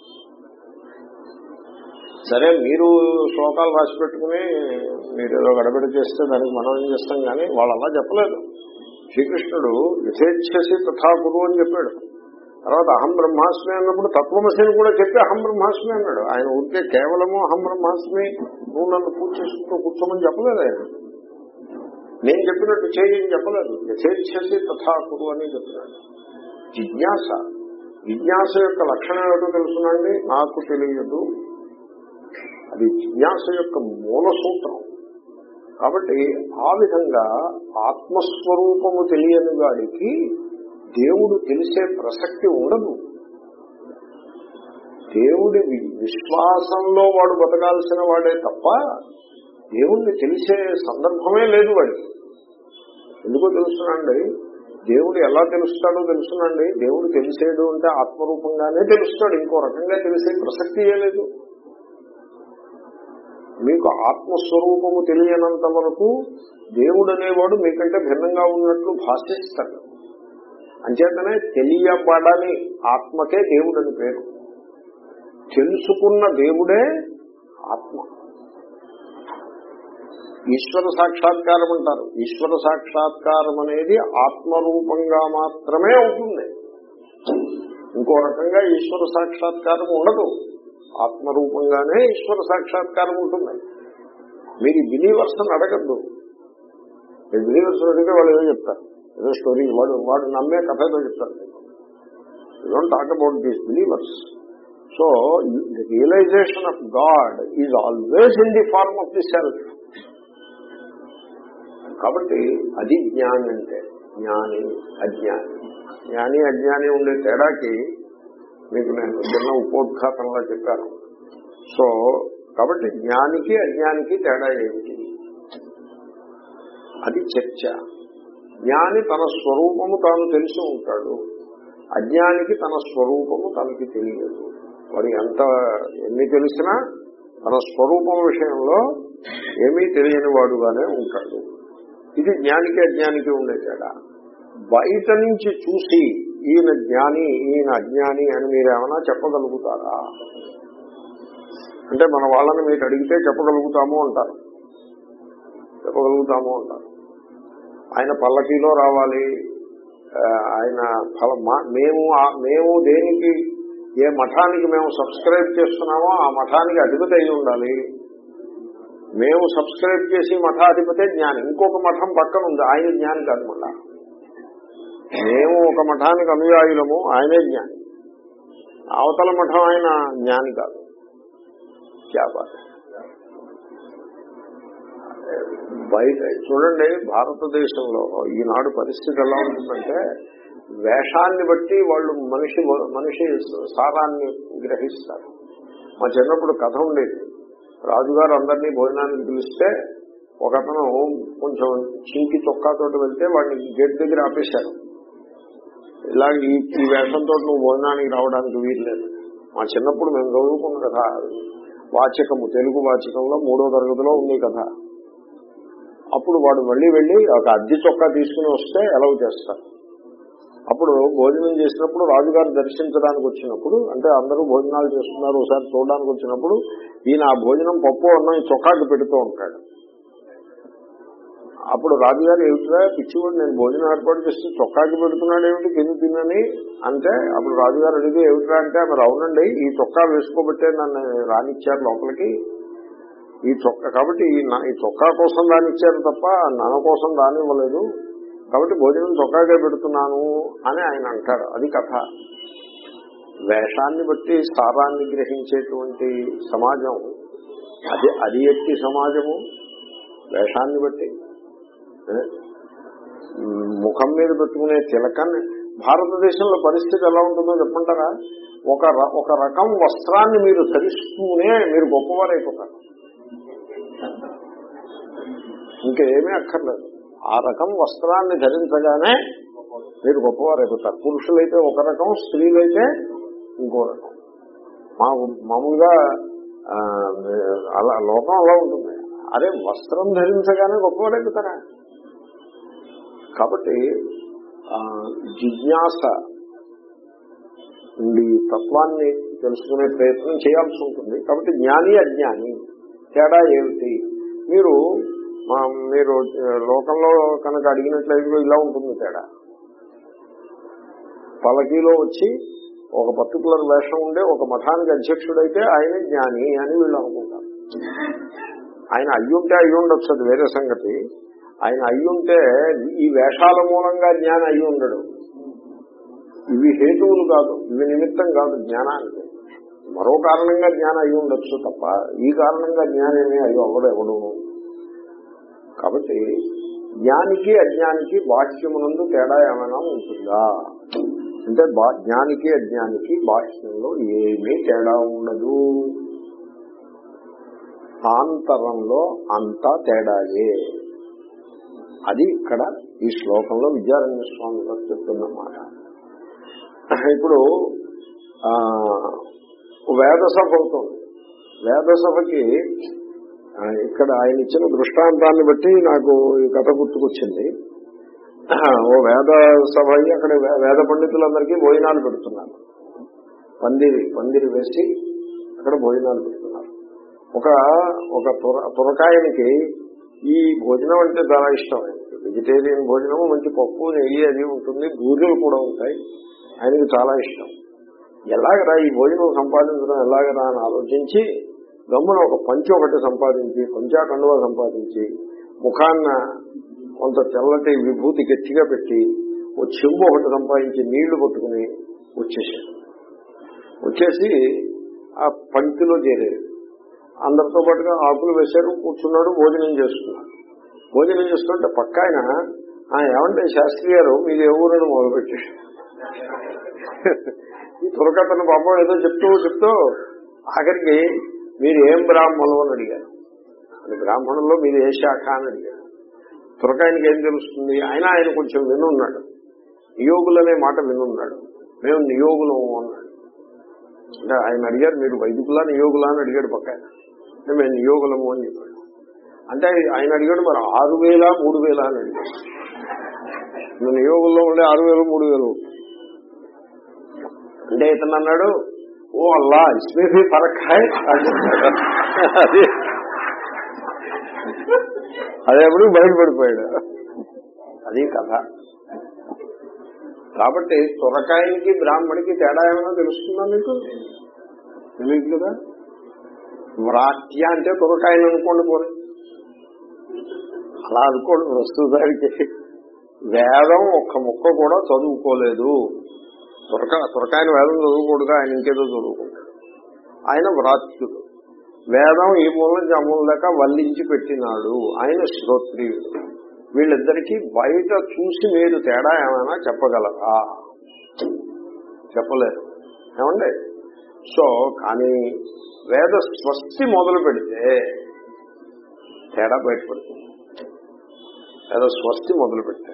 సరే, మీరు శ్లోకాలు రాసి పెట్టుకుని మీరు ఏదో గడబిడ చేస్తే దానికి మనం ఏం చేస్తాం, కానీ వాళ్ళు అలా చెప్పలేదు. శ్రీకృష్ణుడు యథేచ్ఛసి తథా కురు అని చెప్పాడు. తర్వాత అహం బ్రహ్మాస్మి అన్నప్పుడు తత్వమసిని కూడా చెప్పి అహం బ్రహ్మాస్మి అన్నాడు. ఆయన ఊరికే కేవలము అహం బ్రహ్మాస్మి నువ్వు నన్ను పూజ చేసుకుంటూ కూర్చోమని చెప్పలేదు. ఆయన నేను చెప్పినట్టు చేయని చెప్పలేదు. యథేచ్ఛసి తథా కురు అని చెప్పినాడు. జిజ్ఞాస, జిజ్ఞాస యొక్క లక్షణం ఏమిటో తెలుసునండి, నాకు తెలియదు. అది జిజ్ఞాస యొక్క మూల సూత్రం. కాబట్టి ఆ విధంగా ఆత్మస్వరూపము తెలియని వాడికి దేవుడు తెలిసే ప్రసక్తి ఉండదు. దేవుడి విశ్వాసంలో వాడు బతకాల్సిన వాడే తప్ప దేవుణ్ణి తెలిసే సందర్భమే లేదు వాడికి. ఎందుకో తెలుసునండి, దేవుడు ఎలా తెలుస్తాడో తెలుసునండి, దేవుడు తెలిసేడు అంటే ఆత్మరూపంగానే తెలుస్తాడు, ఇంకో రకంగా తెలిసే ప్రసక్తియే లేదు. మీకు ఆత్మస్వరూపము తెలియనంత వరకు దేవుడు అనేవాడు మీకంటే భిన్నంగా ఉన్నట్లు భాషిస్తాడు. అంచేతనే తెలియబడని ఆత్మకే దేవుడు అని పేరు. తెలుసుకున్న దేవుడే ఆత్మ. ఈశ్వర సాక్షాత్కారం అంటారు. ఈశ్వర సాక్షాత్కారం అనేది ఆత్మరూపంగా మాత్రమే అవుతుంది, ఇంకో రకంగా ఈశ్వర సాక్షాత్కారం ఉండదు. ఆత్మరూపంగానే ఈశ్వర సాక్షాత్కారం ఉంటుంది. మీరు బిలీవర్స్ అని అడగద్దు. మీరు బిలీవర్స్ అడిగితే వాళ్ళు ఏదో చెప్తారు, ఏదో స్టోరీ, వాడు వాడు నమ్మే కథ ఏదో చెప్తారు. You don't talk about these believers. So the realisation of God is always in the form of the self. కాబట్టి అది జ్ఞాని అంటే, జ్ఞాని అజ్ఞాని. జ్ఞాని అజ్ఞాని ఉండే తేడాకి మీకు నేను చిన్న ఉపోద్ఘాతంలో చెప్పాను. సో కాబట్టి జ్ఞానికి అజ్ఞానికి తేడా ఏమిటి, అది చర్చ. జ్ఞాని తన స్వరూపము తాను తెలిసి ఉంటాడు, అజ్ఞానికి తన స్వరూపము తనకి తెలియదు. వాడి ఎంత ఎన్ని తెలిసినా తన స్వరూపం విషయంలో ఏమీ తెలియని వాడుగానే ఉంటాడు. ఇది జ్ఞానికి అజ్ఞానికి ఉండే తేడా. బయట నుంచి చూసి ఈయన జ్ఞాని ఈయన అజ్ఞాని అని మీరు ఏమైనా చెప్పగలుగుతారా అంటే మన వాళ్ళని మీరు అడిగితే చెప్పగలుగుతాము అంటారు. చెప్పగలుగుతాము అంటారు. ఆయన పల్లకీలో రావాలి, ఆయన ఫల మేము మేము దేనికి ఏ మఠానికి మేము సబ్స్క్రైబ్ చేస్తున్నామో ఆ మఠానికి అధిపతి అయి ఉండాలి. మేము సబ్స్క్రైబ్ చేసి మఠాధిపతే జ్ఞాని, ఇంకొక మఠం పక్కన ఉంది, ఆయన జ్ఞాని కాదు. మళ్ళా మేము ఒక మఠానికి అనుయాయులము, ఆయనే జ్ఞాని. అవతల మఠం ఆయన జ్ఞాని కాదు. క్యాబాత్ బయట చూడండి, భారతదేశంలో ఈనాడు పరిస్థితి ఎలా ఉంటుందంటే వేషాన్ని బట్టి వాళ్ళు మనిషి మనిషి సారాన్ని గ్రహిస్తారు. మా చిన్నప్పుడు కథ ఉండేది. రాజుగారు అందరినీ భోజనానికి పిలిస్తే ఒకతను కొంచెం చింకి చొక్కాతోటి వెళ్తే వాడిని గేట్ దగ్గర ఆపేశారు. ఇలాగ ఈ ఈ వేషంతో నువ్వు భోజనానికి రావడానికి వీల్లేదు. మా చిన్నప్పుడు మేము చదువుకున్న కథ, వాచకము తెలుగు వాచకంలో మూడో తరగతిలో ఉంది కథ. అప్పుడు వాడు మళ్ళీ వెళ్ళి ఒక అద్దె చొక్కా తీసుకుని వస్తే అలౌ చేస్తారు. అప్పుడు భోజనం చేసినప్పుడు రాజుగారు దర్శించడానికి వచ్చినప్పుడు, అంటే అందరూ భోజనాలు చేస్తున్నారు, ఒకసారి చూడడానికి వచ్చినప్పుడు ఈయన ఆ భోజనం పప్పు అన్నం ఈ చొక్కాకి పెడుతూ ఉంటాడు. అప్పుడు రాజుగారు ఏమిటిరా పిచ్చివాడు, నేను భోజనం ఏర్పాటు చేస్తే చొక్కాకి పెడుతున్నాడు ఏమిటి కింద తిన్నని అంటే, అప్పుడు రాజుగారు అడిగి ఏమిటిరా అంటే, మరి అవునండి ఈ చొక్కా వేసుకోబట్టే నన్ను రానిచ్చారు లోపలికి, ఈ చొక్కా కాబట్టి ఈ చొక్కా కోసం రానిచ్చారు తప్ప నన్న కోసం రానివ్వలేదు, కాబట్టి భోజనం చొక్కాగా పెడుతున్నాను అని ఆయన అంటారు. అది కథ. వేషాన్ని బట్టి సారాన్ని గ్రహించేటువంటి సమాజం అది. అది ఎట్టి సమాజము వేషాన్ని బట్టి. ముఖం మీద పెట్టుకునే తిలకాన్ని భారతదేశంలో పరిస్థితి ఎలా ఉంటుందో చెప్పంటారా? ఒక ఒక రకం వస్త్రాన్ని మీరు ధరిస్తూనే మీరు గొప్పవారైపోతారు, ఇంకేమీ అక్కర్లేదు. ఆ రకం వస్త్రాన్ని ధరించగానే మీరు గొప్పవారైపోతారు. పురుషులైతే ఒక రకం, స్త్రీలైతే ఇంకో రకం. మా మామూలుగా అలా లోకం అలా ఉంటుంది. అరే వస్త్రం ధరించగానే గొప్పవారైపోతారా? కాబట్టి జిజ్ఞాస ఈ తత్వాన్ని తెలుసుకునే ప్రయత్నం చేయాల్సి ఉంటుంది. కాబట్టి జ్ఞాని అజ్ఞాని తేడా ఏమిటి? మీరు మీరు లోకంలో కనుక అడిగినట్లయితే ఇలా ఉంటుంది తేడా. పలకీలో వచ్చి ఒక పర్టికులర్ వేషం ఉండే ఒక మఠానికి అధ్యక్షుడైతే ఆయన జ్ఞాని అని వీళ్ళు అనుకుంటారు. ఆయన అయ్యుంటే అయ్యుండొచ్చు, అది వేరే సంగతి. ఆయన అయ్యుంటే ఈ వేషాల మూలంగా జ్ఞానం అయ్యి ఉండడు. ఇవి హేతువులు కాదు, ఇవి నిమిత్తం కాదు జ్ఞానానికి. మరో కారణంగా జ్ఞానం అయ్యి ఉండొచ్చు తప్ప ఈ కారణంగా జ్ఞానమే అయ్యి అవ్వదు ఎవడు. కాబట్టి జ్ఞానికి అజ్ఞానికి బాహ్యమునందు తేడా ఏమైనా ఉంటుందా అంటే, జ్ఞానికి అజ్ఞానికి బాహ్యంలో ఏమీ తేడా ఉండదు. ఆంతరంలో అంతా తేడాయే. అది ఇక్కడ ఈ శ్లోకంలో విద్యారణ్య స్వామి గారు చెప్తున్నమాట. ఇప్పుడు వేదసభ అవుతుంది. వేదసభకి ఇక్కడ ఆయన ఇచ్చిన దృష్టాంతాన్ని బట్టి నాకు ఈ కథ గుర్తుకొచ్చింది. ఓ వేద సభ అయ్యి అక్కడ వేద పండితులందరికీ భోజనాలు పెడుతున్నారు. పందిరి పందిరి వేసి అక్కడ భోజనాలు పెడుతున్నారు. ఒక ఒక తుర తురకాయనికి ఈ భోజనం అంటే చాలా ఇష్టం. వెజిటేరియన్ భోజనం, మంచి పప్పు నెయ్యి అది ఉంటుంది, బూరెలు కూడా ఉంటాయి. ఆయనకి చాలా ఇష్టం. ఎలాగరా ఈ భోజనం సంపాదించడం ఎలాగరా అని ఆలోచించి గమ్మున ఒక పంచి ఒకటి సంపాదించి, పంచా కండువా సంపాదించి, ముఖాన్న కొంత తెల్లటి విభూతి గట్టిగా పెట్టి ఓ చెంబు ఒకటి సంపాదించి నీళ్లు పట్టుకుని వచ్చేసాడు. వచ్చేసి ఆ పంక్తిలో చేరాడు. అందరితో పాటుగా ఆకులు వేశారు, కూర్చున్నాడు, భోజనం చేస్తున్నాడు. భోజనం చేస్తుంటే పక్క ఆయన ఏమంటే శాస్త్రి గారు మీరు ఏ ఊరని మొదలుపెట్టాడు. ఈ తురకతను పాపం ఏదో చెప్తూ చెప్తూ ఆఖరికి మీరు ఏం బ్రాహ్మణులు అని అడిగారు. అది బ్రాహ్మణుల్లో మీరు ఏ శాఖ అని అడిగారు. తురకాయనికి ఏం తెలుస్తుంది? ఆయన ఆయన కొంచెం వినున్నాడు, నియోగులు అనే మాట వినున్నాడు. మేము నియోగులము అన్నాడు. అంటే ఆయన అడిగారు మీరు వైదికులా నియోగులా అని అడిగాడు పక్క ఆయన. అంటే మేము నియోగులము అని చెప్పాడు. అంటే ఆయన అడిగాడు మరి ఆరు వేల మూడు వేల అని అడిగాడు. మేము నియోగుల్లో ఉండే ఆరు వేలు మూడు వేలు అంటే ఇతను అన్నాడు ఓ అల్లా ఇస్మే భీ ఫరక్ హై. అది అదేప్పుడు బయటపడిపోయాడు. అది కథ. కాబట్టి తురకాయనికి బ్రాహ్మణికి తేడా ఏమైనా తెలుస్తుందా మీకు? తెలియదు కదా. వ్రాత్య అంటే తురకాయని అనుకోండి, పోనీ అలా అనుకోండి. ప్రస్తుతానికి వేదం ఒక్క ముక్క కూడా చదువుకోలేదు. తురక తురకాయన వేదం చదువుకోడుగా, ఆయన ఇంకేదో చదువుకుంటాడు. ఆయన వ్రాత్యుడు. వేదం ఈ మూల నుంచి ఆ మూల దాకా వల్లించి పెట్టినాడు. ఆయన శ్రోత్రియుడు. వీళ్ళిద్దరికీ బయట చూసి మీరు తేడా ఏమైనా చెప్పగలరా? చెప్పలేరు. ఏమండి? సో కానీ వేద స్వస్తి మొదలు పెడితే తేడా బయటపడుతుంది. వేద స్వస్తి మొదలు పెట్టారు.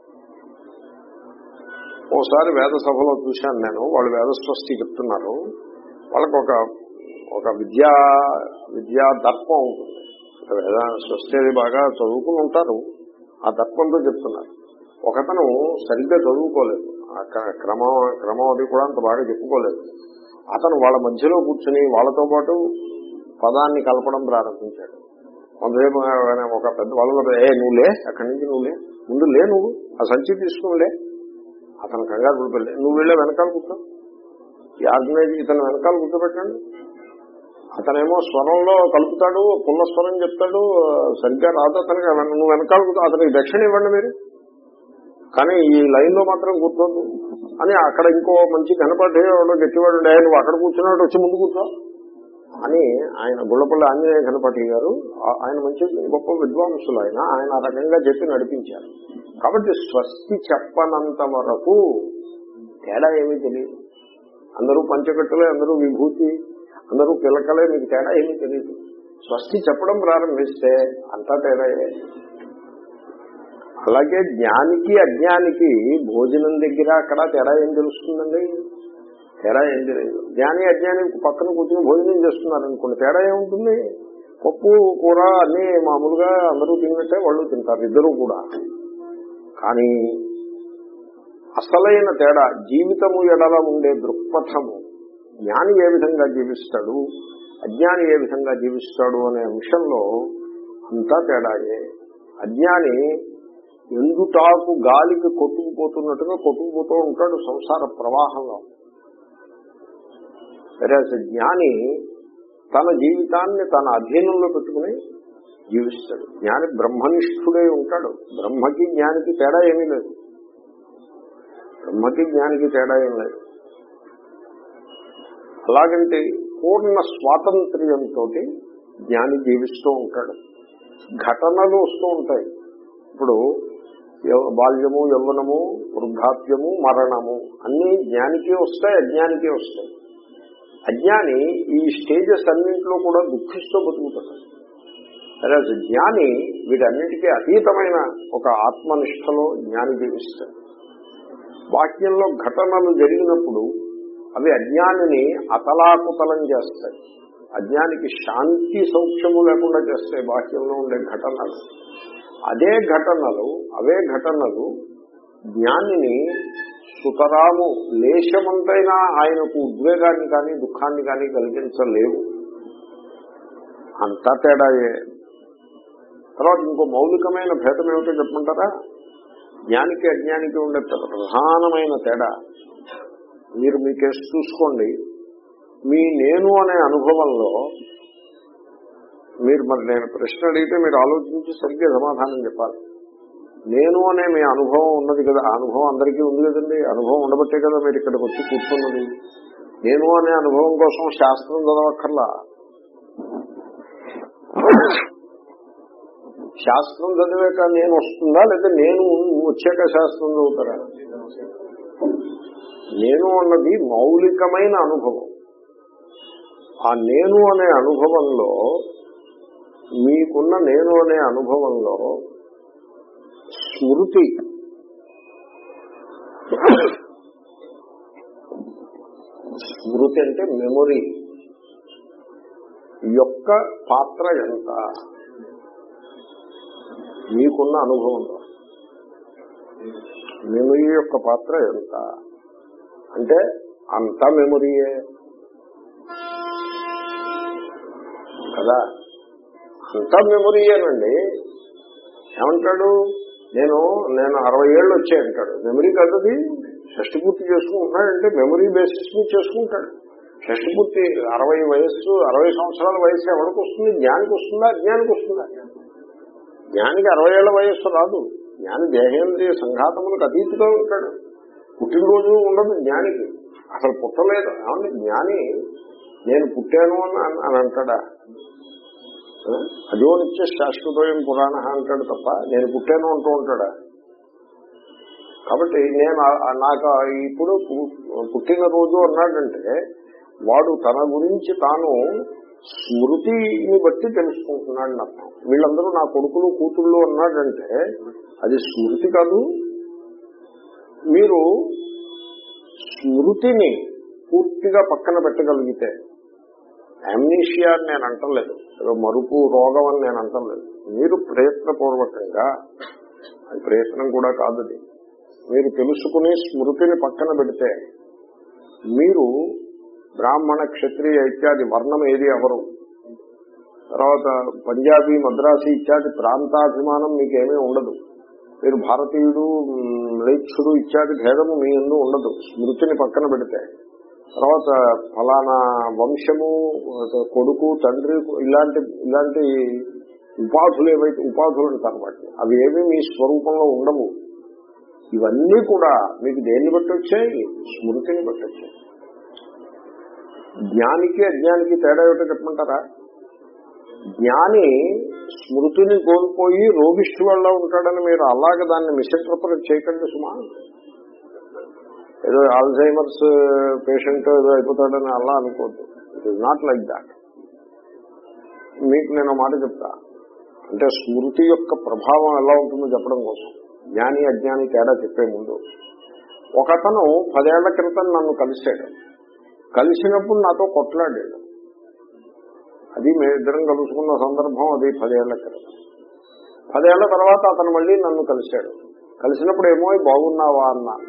ఓసారి వేద సభలో చూశాను నేను. వాళ్ళు వేద స్వస్తి చెప్తున్నారు. వాళ్ళకు ఒక ఒక విద్యా విద్యా దర్పం ఉంటుంది. వేద స్వస్తి అది బాగా చదువుకుని ఉంటారు. ఆ దర్పంతో చెప్తున్నారు. ఒకతను సరిగ్గా చదువుకోలేదు. ఆ క్రమం క్రమం అది కూడా అంత బాగా చెప్పుకోలేదు. అతను వాళ్ళ మధ్యలో కూర్చుని వాళ్ళతో పాటు పదాన్ని కలపడం ప్రారంభించాడు. కొంతసేపు ఒక పెద్ద వాళ్ళ ఏ నువ్వులే, అక్కడి నుంచి నువ్వులే, ముందు లే, నువ్వు ఆ సంచి తీసుకునిలే. అతను కంగారు పడిపోలే. నువ్వు వెళ్ళే వెనకాల కూర్చో, ఈ ఆర్గనైజ్ ఇతను వెనకాల కూర్చోబెట్టండి. అతనేమో స్వరంలో కలుపుతాడు, పుల్ల స్వరం చెప్తాడు, సరిగ్గా రాదు అతనికి. నువ్వు వెనకాల కూర్చో, అతనికి దక్షిణ ఇవ్వండి మీరు, కానీ ఈ లైన్ లో మాత్రం కూర్చోద్దు అని. అక్కడ ఇంకో మంచి కనపడి గట్టివాడు ఉండే, నువ్వు అక్కడ కూర్చున్నాడు, వచ్చి ముందు కూర్చో అని ఆయన గుళ్ళపల్లి ఆంజనేయ గణపతి గారు, ఆయన మంచి గొప్ప విద్వాంసులు. ఆయన ఆయన ఆ రకంగా చెప్పి నడిపించారు. కాబట్టి స్వస్తి చెప్పనంత వరకు తేడా ఏమీ తెలియదు. అందరూ పంచకట్టులే, అందరూ విభూతి, అందరూ పిలకలే, మీకు తేడా ఏమీ తెలియదు. స్వస్తి చెప్పడం ప్రారంభిస్తే అంతా తేడా. అలాగే జ్ఞానికి అజ్ఞానికి భోజనం దగ్గర అక్కడ తేడా ఏం తెలుస్తుందండి? తేడా ఏం తెలియదు. జ్ఞాని అజ్ఞాని పక్కన కూర్చొని భోజనం చేస్తున్నారనుకోండి, తేడా ఏముంటుంది? పప్పు కూర అన్నీ మామూలుగా అందరూ తిన్నట్టే వాళ్ళు తింటారు, ఇద్దరూ కూడా. కానీ అసలైన తేడా జీవితము ఎడల ఉండే దృక్పథము. జ్ఞాని ఏ విధంగా జీవిస్తాడు, అజ్ఞాని ఏ విధంగా జీవిస్తాడు అనే అంశంలో అంతా తేడాయే. అజ్ఞాని ఎందుటాకు గాలికి కొట్టుకుపోతున్నట్టుగా కొట్టుకుపోతూ ఉంటాడు సంసార ప్రవాహంలో. వేరే జ్ఞాని తన జీవితాన్ని తన అధీనంలో పెట్టుకుని జీవిస్తాడు. జ్ఞాని బ్రహ్మనిష్ఠుడే ఉంటాడు. బ్రహ్మకి జ్ఞానికి తేడా ఏమీ లేదు. బ్రహ్మకి జ్ఞానికి తేడా ఏం లేదు. అలాగంటే పూర్ణ స్వాతంత్ర్యంతో జ్ఞాని జీవిస్తూ ఉంటాడు. ఘటనలు వస్తూ ఉంటాయి. ఇప్పుడు బాల్యము, యవ్వనము, వృద్ధాప్యము, మరణము అన్ని జ్ఞానికి వస్తాయి, అజ్ఞానికి వస్తాయి. అజ్ఞాని ఈ స్టేజెస్ అన్నింటిలో కూడా దుఃఖిస్తూ బతుకుతాడు. అదే జ్ఞాని వీటన్నిటికీ అతీతమైన ఒక ఆత్మనిష్టలో జ్ఞాని జీవిస్తాడు. వాక్యంలో ఘటనలు జరిగినప్పుడు అవి అజ్ఞానిని అతలాకుతలం చేస్తాయి. అజ్ఞానికి శాంతి సౌఖ్యము లేకుండా చేస్తాయి బాహ్యంలో ఉండే ఘటనలు. అదే ఘటనలు అవే ఘటనలు జ్ఞానిని సుతరాము లేశమంతైనా ఆయనకు ఉద్వేగాన్ని కానీ దుఃఖాన్ని కానీ కలిగించలేవు. అంతా తేడాయే. తర్వాత ఇంకో మౌలికమైన భేదం ఏమిటో చెప్పమంటారా? జ్ఞానికి అజ్ఞానికి ఉండే ప్రధానమైన తేడా మీరు మీ కేసు చూసుకోండి. మీ నేను అనే అనుభవంలో మీరు, మరి నేను ప్రశ్న అడిగితే మీరు ఆలోచించి సరిగ్గా సమాధానం చెప్పాలి. నేను అనే మీ అనుభవం ఉన్నది కదా, ఆ అనుభవం అందరికీ ఉంది కదండి. అనుభవం ఉండబట్టే కదా మీరు ఇక్కడికి వచ్చి కూర్చున్నది. నేను అనే అనుభవం కోసం శాస్త్రం చదవక్కర్లా. శాస్త్రం చదివాక నేను వస్తుందా, లేదా నేను వచ్చాక శాస్త్రం చదువుతారా? నేను అన్నది మౌలికమైన అనుభవం. ఆ నేను అనే అనుభవంలో, మీకున్న నేను అనే అనుభవంలో స్మృతి, స్మృతి అంటే మెమొరీ యొక్క పాత్ర ఎంత మీకున్న అనుభవంలో? మెమొరీ యొక్క పాత్ర ఎంత అంటే అంతా మెమొరీయే కదా. అంతా మెమొరీయేనండి. ఏమంటాడు? నేను నేను అరవై ఏళ్ళు వచ్చాయంటాడు. మెమరీ కదది. షష్టి పూర్తి చేసుకుంటున్నాడంటే మెమరీ బేసిస్ మీద చేసుకుంటాడు. షష్టి పూర్తి అరవై వయస్సు అరవై సంవత్సరాల వయసు ఎవరికి వస్తుంది? జ్ఞానికి వస్తుందా, అజ్ఞానికి వస్తుందా? జ్ఞానికి అరవై ఏళ్ల వయస్సు రాదు. జ్ఞాని దేహేంద్రియ సంఘాతములకు అతీతుగా ఉంటాడు. పుట్టినరోజు ఉండదు జ్ఞానికి, అసలు పుట్టలేదు. ఏమంటే జ్ఞాని నేను పుట్టాను అని అని అంటాడా? అదో నిత్య శాశ్వతోయం పురాణ అంటాడు తప్ప నేను పుట్టాను అంటూ ఉంటాడా? కాబట్టి నేను నాకు ఇప్పుడు పుట్టినరోజు అన్నాడంటే వాడు తన గురించి తాను స్మృతిని బట్టి తెలుసుకుంటున్నాడని అర్థం. వీళ్ళందరూ నా కొడుకులు కూతుళ్ళు అన్నాడంటే అది స్మృతి కాదు. మీరు స్మృతిని పూర్తిగా పక్కన పెట్టగలిగితే, అమ్నీషియా అని నేను అంటలేదు, ఏదో మరుపు రోగం అని నేను అంటలేదు, మీరు ప్రయత్నపూర్వకంగా, అది ప్రయత్నం కూడా కాదు, అది మీరు తెలుసుకుని స్మృతిని పక్కన పెడితే మీరు బ్రాహ్మణ క్షత్రియ ఇత్యాది వర్ణం ఏది ఎవరు, తర్వాత పంజాబీ మద్రాసీ ఇత్యాది ప్రాంతాభిమానం మీకేమీ ఉండదు. మీరు భారతీయుడు మ్లేచ్ఛుడు ఇత్యాది భేదము మీ యందు ఉండదు స్మృతిని పక్కన పెడితే. తర్వాత ఫలానా వంశము, కొడుకు, తండ్రి, ఇలాంటి ఇలాంటి ఉపాధులు ఏవైతే ఉపాధులు అంటారు వాటిని, అవి ఏమీ మీ స్వరూపంలో ఉండవు. ఇవన్నీ కూడా మీకు దేన్ని బట్టి వచ్చాయి? స్మృతిని బట్టి వచ్చాయి. జ్ఞానికి అజ్ఞానికి తేడా ఏమిటో చెప్పమంటారా? జ్ఞాని స్మృతిని కోల్పోయి రోగిష్టి వల్ల ఉంటాడని మీరు అలాగే దాన్ని మిస్ఇంటర్ప్రిట్ చేయకండి సుమా. ఏదో ఆల్జైమర్స్ పేషెంట్ ఏదో అయిపోతాడని అలా అనుకోవద్దు. It is not like that. మీకు నేను మాట చెప్తా, అంటే స్మృతి యొక్క ప్రభావం ఎలా ఉంటుందో చెప్పడం కోసం జ్ఞాని అజ్ఞాని తేడా చెప్పే ముందు, ఒకతను పదేళ్ల క్రితం నన్ను కలిశాడు. కలిసినప్పుడు నాతో కొట్లాడాడు. అది మేమిద్దరం కలుసుకున్న సందర్భం, అది పదేళ్ల క్రితం. పదేళ్ల తర్వాత అతను మళ్ళీ నన్ను కలిశాడు. కలిసినప్పుడు ఏమో బాగున్నావా అన్నాను.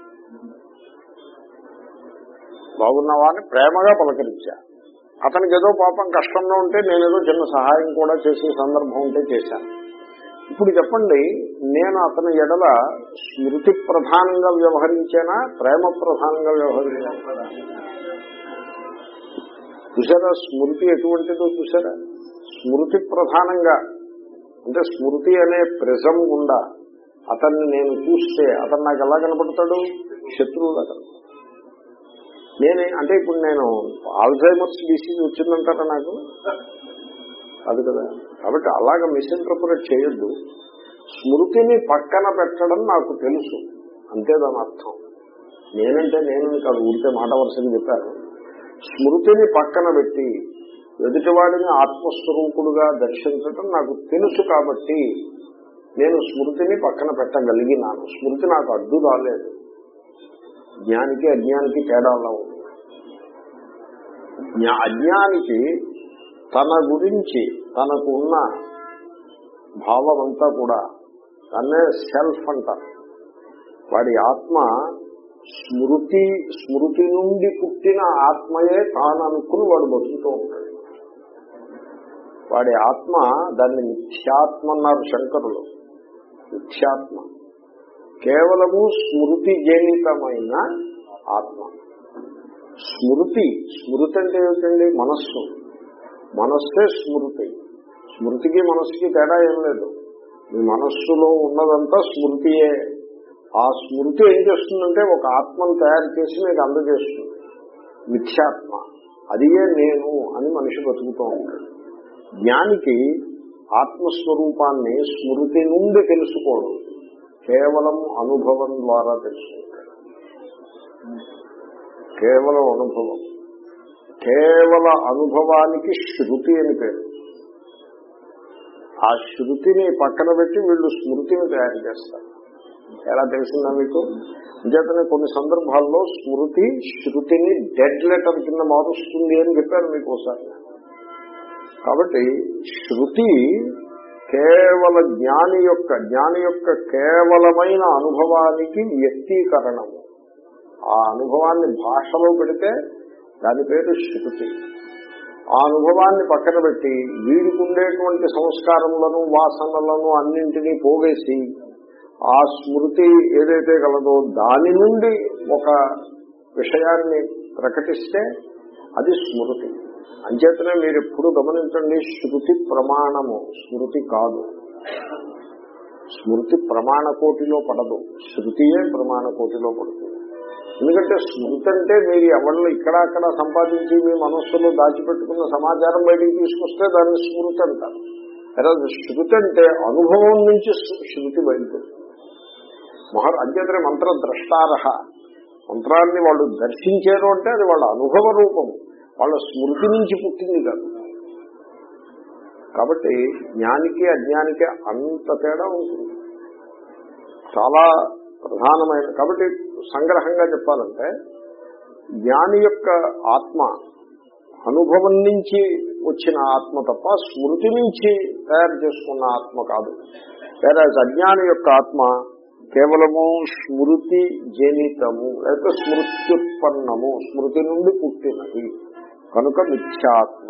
బాగున్నావా అని ప్రేమగా పలకరించా. అతనికి ఏదో పాపం కష్టంలో ఉంటే నేనేదో చిన్న సహాయం కూడా చేసే సందర్భం ఉంటే చేశాను. ఇప్పుడు చెప్పండి, నేను అతని ఎడల స్మృతి ప్రధానంగా వ్యవహరించానా, ప్రేమ ప్రధానంగా వ్యవహరించానా? చూసారా స్మృతి ఎటువంటిదో? చూసారా స్మృతి ప్రధానంగా, అంటే స్మృతి అనే ప్రిజం గుండా అతన్ని నేను చూస్తే అతను నాకు ఎలా కనపడతాడు? శత్రువుగా కనపడతాడు. నేనే అంటే ఇప్పుడు నేను ఆల్జైమర్స్ డిసీజ్ వచ్చిందంటారా నాకు? అది కదా. కాబట్టి అలాగ మిస్ఇంటర్ప్రిట్ చేయొద్దు. స్మృతిని పక్కన పెట్టడం నాకు తెలుసు, అంతే దాని అర్థం. నేనంటే నేను కాదు, ఊరికే మాట వరుసగా చెప్పాను. స్మృతిని పక్కన పెట్టి ఎదుటివాడిని ఆత్మస్వరూపుడుగా దర్శించడం నాకు తెలుసు కాబట్టి నేను స్మృతిని పక్కన పెట్టగలిగినాను. స్మృతి నాకు అడ్డు రాలేదు. జ్ఞానికి అజ్ఞానికి తేడాలా ఉంది. అజ్ఞానికి తన గురించి తనకు ఉన్న భావం అంతా కూడా తనే సెల్ఫ్ అంటారు. వాడి ఆత్మ స్మృతి స్మృతి నుండి పుట్టిన ఆత్మయే తాను అనుకుని వాడు బతుకుతూ ఉంటాడు. వాడి ఆత్మ, దాన్ని మిథ్యాత్మ అన్నారు శంకరులు. మిథ్యాత్మ కేవలము స్మృతి జనితమైన ఆత్మ. స్మృతి స్మృతి అంటే ఏమిటండి? మనస్సు. మనస్సే స్మృతి. స్మృతికి మనస్సుకి తేడా ఏం లేదు. మీ మనస్సులో ఉన్నదంతా స్మృతియే. ఆ స్మృతి ఏం చేస్తుందంటే ఒక ఆత్మను తయారు చేసి మీకు అందజేస్తుంది. మిథ్యాత్మ అదియే నేను అని మనిషి బతుకుతూ ఉంటాడు. జ్ఞానికి ఆత్మస్వరూపాన్ని స్మృతి నుండి తెలుసుకోవడం, కేవలం అనుభవం ద్వారా తెలుసుకుంటాడు. కేవలం అనుభవం. కేవల అనుభవానికి శృతి అని పేరు. ఆ శృతిని పక్కన పెట్టి వీళ్ళు స్మృతిని తయారు చేస్తారు. ఎలా తెలిసిందా మీకు? అంచేతనే కొన్ని సందర్భాల్లో స్మృతి శృతిని డెడ్ లెటర్ కింద మారుస్తుంది అని చెప్పారు మీకు ఒకసారి. కాబట్టి శృతి కేవల జ్ఞాని యొక్క జ్ఞాని యొక్క కేవలమైన అనుభవానికి వ్యక్తీకరణము. ఆ అనుభవాన్ని భాషలో పెడితే దాని పేరు శృతి. ఆ అనుభవాన్ని పక్కన పెట్టి వీడికి ఉండేటువంటి సంస్కారములను వాసనలను అన్నింటినీ పోగేసి ఆ స్మృతి ఏదైతే కలదో దాని నుండి ఒక విషయాన్ని ప్రకటిస్తే అది స్మృతి. అంచేతనే మీరు ఎప్పుడు గమనించండి, శృతి ప్రమాణము, స్మృతి కాదు. స్మృతి ప్రమాణ కోటిలో పడదు, శృతియే ప్రమాణ కోటిలో పడుతుంది. ఎందుకంటే స్మృతి అంటే మీరు ఎవరిలో ఇక్కడ అక్కడ సంపాదించి మీ మనస్సులో దాచిపెట్టుకున్న సమాచారం బయటికి తీసుకొస్తే దాన్ని స్మృతి అంటారు. అదే శృతి అంటే అనుభవం నుంచి శృతి బయలుదేరుతుంది. మహా అంచేతనే మంత్రద్రష్టారహ, మంత్రాన్ని వాళ్ళు దర్శించారు అంటే అది వాళ్ళ అనుభవ రూపము, వాళ్ళ స్మృతి నుంచి పుట్టింది కాదు. కాబట్టి జ్ఞానికి అజ్ఞానికి అంత తేడా ఉంటుంది, చాలా ప్రధానమైన. కాబట్టి సంగ్రహంగా చెప్పాలంటే జ్ఞాని యొక్క ఆత్మ అనుభవం నుంచి వచ్చిన ఆత్మ తప్ప స్మృతి నుంచి తయారు చేసుకున్న ఆత్మ కాదు. వేరే అజ్ఞాని యొక్క ఆత్మ కేవలము స్మృతి జనితము, లేకపోతే స్మృత్యుత్పన్నము, స్మృతి నుండి పుట్టినది కనుక మిథ్యాత్మ.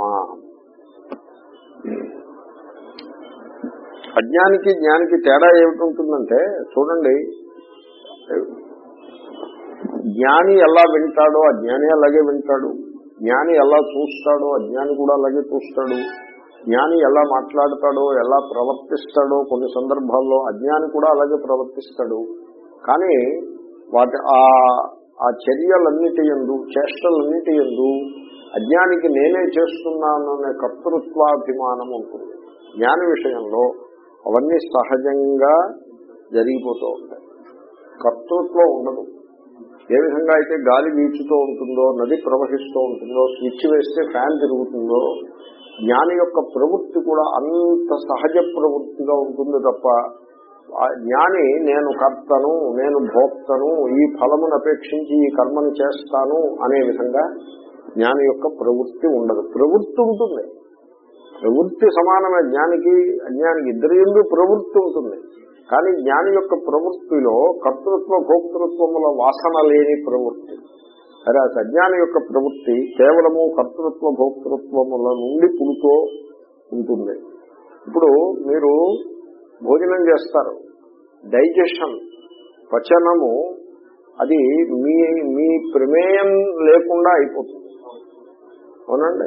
అజ్ఞానికి జ్ఞానికి తేడా ఏమిటుంటుందంటే, చూడండి, జ్ఞాని ఎలా వింటాడో అజ్ఞాని అలాగే వింటాడు, జ్ఞాని ఎలా చూస్తాడో అజ్ఞాని కూడా అలాగే చూస్తాడు, జ్ఞాని ఎలా మాట్లాడతాడో ఎలా ప్రవర్తిస్తాడో కొన్ని సందర్భాల్లో అజ్ఞాని కూడా అలాగే ప్రవర్తిస్తాడు. కానీ వాటి ఆ చర్యలన్నిటి యందు, చేష్టలన్నిటి యందు అజ్ఞానికి నేనే చేస్తున్నాననే కర్తృత్వాభిమానం ఉంటుంది. జ్ఞాని విషయంలో అవన్నీ సహజంగా జరిగిపోతూ ఉంటాయి, కర్తృత్వం ఉండదు. ఏ విధంగా అయితే గాలి వీచుతూ ఉంటుందో, నది ప్రవహిస్తూ ఉంటుందో, స్విచ్ వేస్తే ఫ్యాన్ తిరుగుతుందో, జ్ఞాని యొక్క ప్రవృత్తి కూడా అంత సహజ ప్రవృత్తిగా ఉంటుంది తప్ప జ్ఞాని నేను కర్తను, నేను భోక్తను, ఈ ఫలమును అపేక్షించి ఈ కర్మను చేస్తాను అనే విధంగా జ్ఞాని యొక్క ప్రవృత్తి ఉండదు. ప్రవృత్తి ఉంటుంది, ప్రవృత్తి సమానమే. జ్ఞానికి అజ్ఞానికి ఇద్దరి యందు ప్రవృత్తి ఉంటుంది. కానీ జ్ఞాని యొక్క ప్రవృత్తిలో కర్తృత్వ భోక్తృత్వముల వాసన లేని ప్రవృత్తి. అదే అజ్ఞాని యొక్క ప్రవృత్తి కేవలము కర్తృత్వ భోక్తృత్వముల నుండి పుడుతూ ఉంటుంది. ఇప్పుడు మీరు భోజనం చేస్తారు, డైజెషన్, పచనము అది మీ మీ ప్రమేయం లేకుండా అయిపోతుంది, అవునండి.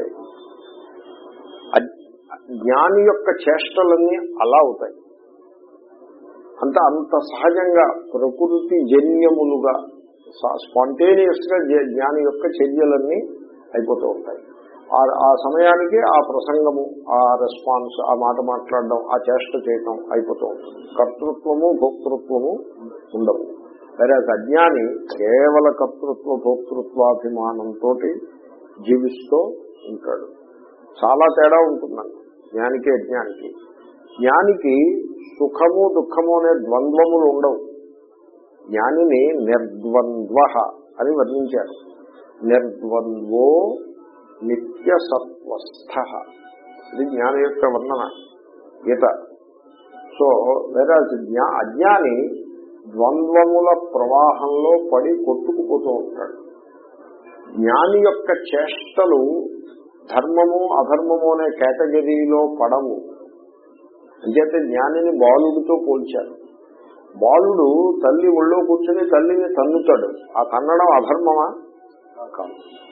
జ్ఞాని యొక్క చేష్టలన్నీ అలా అవుతాయి, అంత అంత సహజంగా ప్రకృతి జన్యములుగా స్పాంటేనియస్ గా జ్ఞాని యొక్క చర్యలన్నీ అయిపోతూ ఉంటాయి. ఆ సమయానికి ఆ ప్రసంగము, ఆ రెస్పాన్స్, ఆ మాట మాట్లాడడం, ఆ చేష్ట చేయటం అయిపోతూ ఉంటుంది. కర్తృత్వము భోక్తృత్వము ఉండవు. వేరే అజ్ఞాని కేవల కర్తృత్వ భోక్తృత్వాభిమానంతో జీవిస్తూ ఉంటాడు. చాలా తేడా ఉంటుందండి జ్ఞానికి అజ్ఞానికి. జ్ఞానికి సుఖము దుఃఖము అనే ద్వంద్వములు ఉండవు. జ్ఞానిని నిర్ద్వంద్వ అని వర్ణించారు. నిర్ద్వంద్వో నిత్య సత్వస్థ, ఇది జ్ఞాని యొక్క వర్ణన గీత. సో వేరే అజ్ఞాని ద్వంద్వముల ప్రవాహంలో పడి కొట్టుకుపోతూ ఉంటాడు. జ్ఞాని యొక్క చేష్టలు ధర్మము అధర్మము అనే కేటగిరీలో పడవు. అంచేతే జ్ఞానిని బాలుడితో పోల్చారు. బాలుడు తల్లి ఒళ్ళో కూర్చొని తల్లిని తన్నుతాడు, ఆ తన్నడం అధర్మమా? కాదు.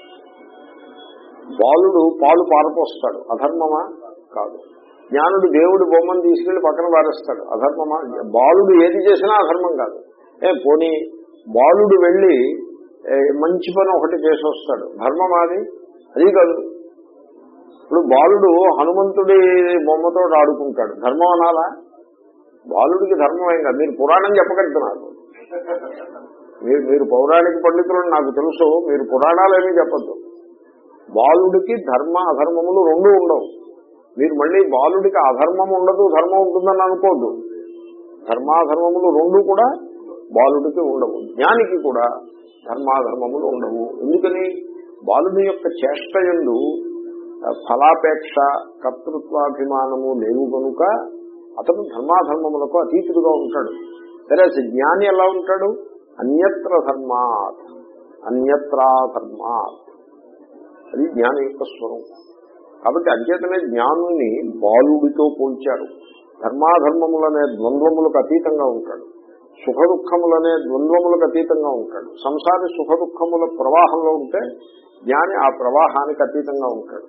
బాలుడు పాలు పారపోస్తాడు, అధర్మమా? కాదు. జ్ఞానుడు దేవుడు బొమ్మను తీసుకెళ్లి పక్కన పారేస్తాడు, అధర్మమా? బాలుడు ఏది చేసినా అధర్మం కాదు. ఏ పోనీ బాలుడు వెళ్లి మంచి పని ఒకటి చేసి వస్తాడు, ధర్మమాది? అది కాదు. ఇప్పుడు బాలుడు హనుమంతుడి బొమ్మతో ఆడుకుంటాడు, ధర్మం అనాలా? బాలుడికి ధర్మం ఏం కాదు. మీరు పురాణం చెప్పగలుగుతున్నారు, మీరు మీరు పౌరాణిక పండితులను నాకు తెలుసు, మీరు పురాణాలు ఏమీ చెప్పద్దు. బాలుడికి ధర్మ అధర్మములు రెండు ఉండవు. మీరు మళ్ళీ బాలుడికి అధర్మం ఉండదు ధర్మం ఉంటుందని అనుకోద్దు. ధర్మాధర్మములు రెండు కూడా బాలుడికి ఉండవు. జ్ఞానికి కూడా ధర్మాధర్మములు ఉండవు. ఎందుకని? బాలుడి యొక్క చేష్ట యందు ఫలాపేక్ష కర్తృత్వాభిమానము లేవు కనుక అతను ధర్మాధర్మములకు అతీతుడుగా ఉంటాడు. సరే, జ్ఞాని ఎలా ఉంటాడు? అన్యత్ర ధర్మాత్ అన్యత్రా ధర్మాత్, అది జ్ఞాని యొక్క స్వరూపం. కాబట్టి అంచేతనే జ్ఞానుని బాలుడితో పోల్చారు. ధర్మాధర్మములనే ద్వంద్వములకు అతీతంగా ఉంటాడు, సుఖ దుఃఖములనే ద్వంద్వములకు అతీతంగా ఉంటాడు. సంసారి సుఖ దుఃఖముల ప్రవాహంలో ఉంటే జ్ఞాని ఆ ప్రవాహానికి అతీతంగా ఉంటాడు.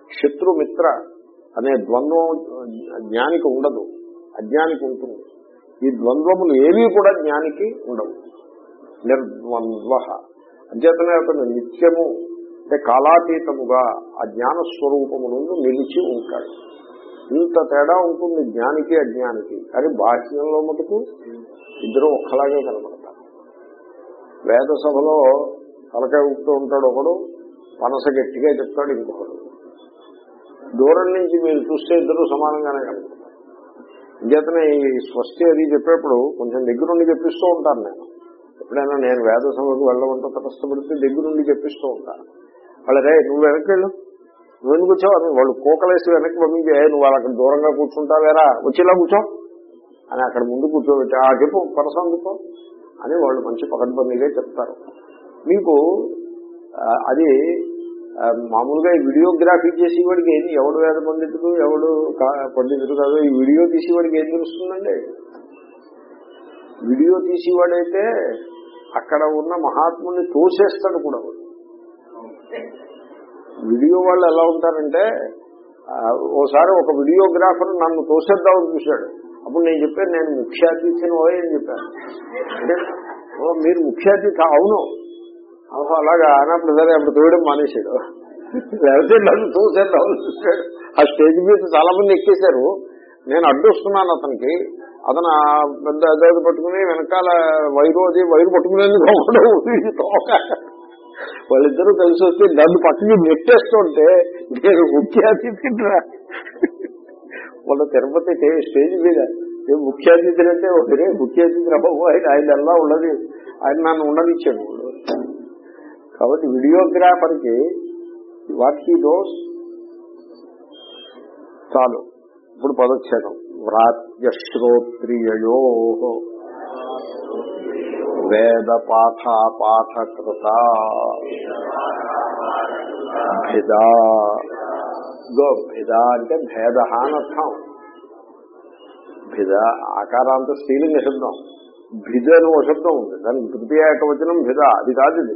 శత్రుమిత్ర అనే ద్వంద్వం జ్ఞానికి ఉండదు, అజ్ఞానికి ఉంటుంది. ఈ ద్వంద్వములు ఏవీ కూడా జ్ఞానికి ఉండవు. నిర్ద్వంద్వ అధ్యతనే అతను నిత్యము అంటే కాలాతీతముగా ఆ జ్ఞాన స్వరూపము నుండి నిలిచి ఉంటాడు. ఇంత తేడా ఉంటుంది జ్ఞానికి అజ్ఞానికి. కానీ బాహ్యంలో మటుకు ఇద్దరు ఒక్కలాగే కనబడతారు. వేద సభలో తలకాయ ఊపుతూ ఉంటాడు ఒకడు, మనస గట్టిగా చెప్తాడు ఇంకొకడు. దూరం నుంచి మీరు చూస్తే ఇద్దరు సమానంగానే కనబడతారు. ఇంకేతనే ఈ స్వస్తి అది చెప్పేప్పుడు కొంచెం దగ్గరుండి చెప్పిస్తూ ఉంటాను నేను. ఎప్పుడైనా నేను వేద సభకు వెళ్ళమంటే కష్టపడితే దగ్గరుండి చెప్పిస్తూ ఉంటాను. వాళ్ళు రే నువ్వు వెనక్కి వెళ్ళు, నువ్వు ఎందుకు వచ్చావు అని వాళ్ళు కోకలేసి వెనక్కి పంపించే, నువ్వు వాళ్ళకి దూరంగా కూర్చుంటావేరా, వచ్చేలా కూర్చో అని అక్కడ ముందు కూర్చోబెట్టి ఆ చెప్పు పరసందుకో అని వాళ్ళు మంచి పకడ్బందీగా చెప్తారు. మీకు అది మామూలుగా ఈ వీడియోగ్రఫీ చేసేవాడికి ఏది ఎవడు వేద పండితుడు ఎవడు పండితుడు కాదు, ఈ వీడియో తీసేవాడికి ఏం తెలుస్తుందండి? వీడియో తీసేవాడైతే అక్కడ ఉన్న మహాత్ముని తోసేస్తాడు కూడా. వీడియో వాళ్ళు ఎలా ఉంటారంటే, ఓసారి ఒక వీడియోగ్రాఫర్ నన్ను తోసేద్దామని చూశాడు. అప్పుడు నేను చెప్పాను, నేను ముఖ్య అతిథిని ఓ అని చెప్పాను. అంటే మీరు ముఖ్య అతిథి? అవును. అహో అలాగా అన్నప్పుడు సరే అప్పుడు తోయడం మానేశాడు. లేకపోతే నన్ను తోసేద్దామని చూశాడు. ఆ స్టేజ్ మీద చాలా మంది ఎక్కేశారు, నేను అడ్డొస్తున్నాను అతనికి. అతను పెద్ద అద్దె పట్టుకుని వెనకాల వైరు అది వైరు పట్టుకునేందుకు తోక వాళ్ళిద్దరూ కలిసి వస్తే నన్ను పక్కకి నెట్టేస్తుంటే నేను ముఖ్య అతిథిరా. వాళ్ళ తిరుపతి స్టేజ్ మీద ముఖ్య అతిథి అంటే ఒకరే ముఖ్య అతిథి రాబోవు ఆయన ఆయన ఎలా ఉన్నది, ఆయన నన్ను ఉండనిచ్చాడు. కాబట్టి వీడియోగ్రాఫర్కి వాట్ హీ డోస్ చాలు. ఇప్పుడు పదచ్ఛేదం. వ్రాత్య శ్రోత్రియయో వేద పాఠాపాఠకృత భేద. గో భేద అంటే భేద అని అర్థం. భిద ఆకారాంత స్త్రీలింగ శబ్దం. భిద అని ఒక శబ్దం ఉంది, దానికి తృతీయ ఏకవచనం భిద. అది కాదు, ఇది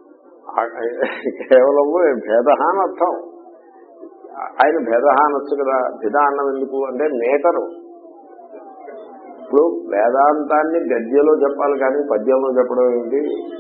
కేవలము భేద అని అర్థం. ఆయన భేద అనొచ్చు కదా, భిద అన్నం ఎందుకు అంటే నేటరు. ఇప్పుడు వేదాంతాన్ని గద్యలో చెప్పాలి కానీ పద్యంలో చెప్పడం ఏంటి?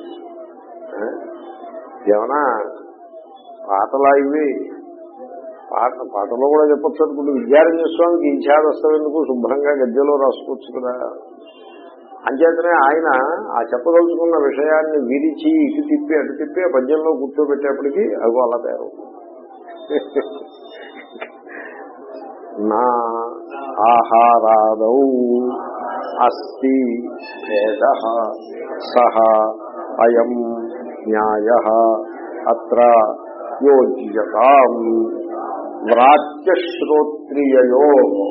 ఏమన్నా పాటలా ఇవి? పాట పాటలో కూడా చెప్పచ్చు అనుకుంటే విద్యారణ్య స్వామికి ఇచ్చాడు వస్తావెందుకు, శుభ్రంగా గద్యలో రాసుకోవచ్చు కదా. అంచేతనే ఆయన ఆ చెప్పదలుచుకున్న విషయాన్ని విరిచి ఇటు తిప్పి అటు తిప్పి ఆ పద్యంలో కూర్చోబెట్టేప్పటికీ అవి అలా తయారు. నా ఆహారాదౌ అస్తి భేదః సహ అయం న్యాయః అత్ర యోజ్యతాం. వ్రాత్య శ్రోత్రియయో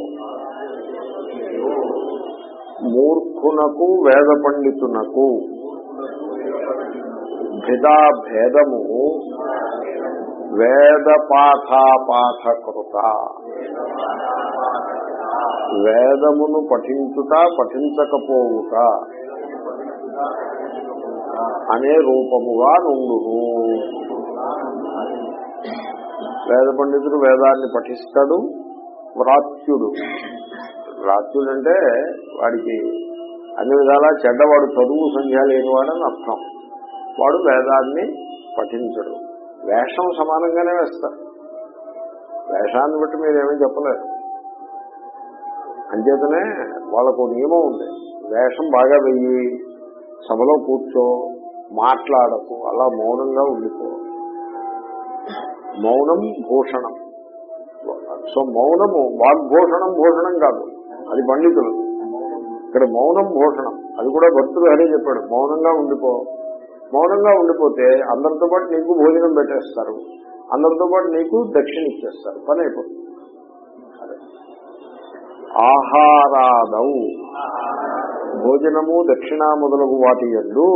మూర్ఖునకు వేద పండితునకు భిదా భేదము వేద పాఠాపాఠకృత. వేదమును పఠించుట పఠించకపోవుట అనే రూపముగా నుండును. వేద పండితుడు వేదాన్ని పఠిస్తాడు. వ్రాత్యుడు, వ్రాత్యుడు అంటే వాడికి అన్ని విధాలా చెడ్డవాడు, చదువు సంధ్య లేనివాడని అర్థం. వాడు వేదాన్ని పఠించడు. వేషం సమానంగానే వేస్తారు. వేషాన్ని బట్టి మీరేమీ చెప్పలేరు. అంచేతనే వాళ్ళకు నియమం ఉంది, వేషం బాగా వెయ్యి, సభలో కూర్చో, మాట్లాడకు, అలా మౌనంగా ఉండిపో. మౌనం భూషణం. సో మౌనము వాగ్భూషణం భూషణం కాదు, అది పండితులు. ఇక్కడ మౌనం భూషణం, అది కూడా భక్తుడు హరే చెప్పాడు. మౌనంగా ఉండిపో. మౌనంగా ఉండిపోతే అందరితో పాటు నీకు భోజనం పెట్టేస్తారు, అందరితో పాటు నీకు దక్షిణ ఇచ్చేస్తారు, పని అయిపోతుంది. ఆహారాదౌ భోజనము దక్షిణ మొదలగు వాటి యందు.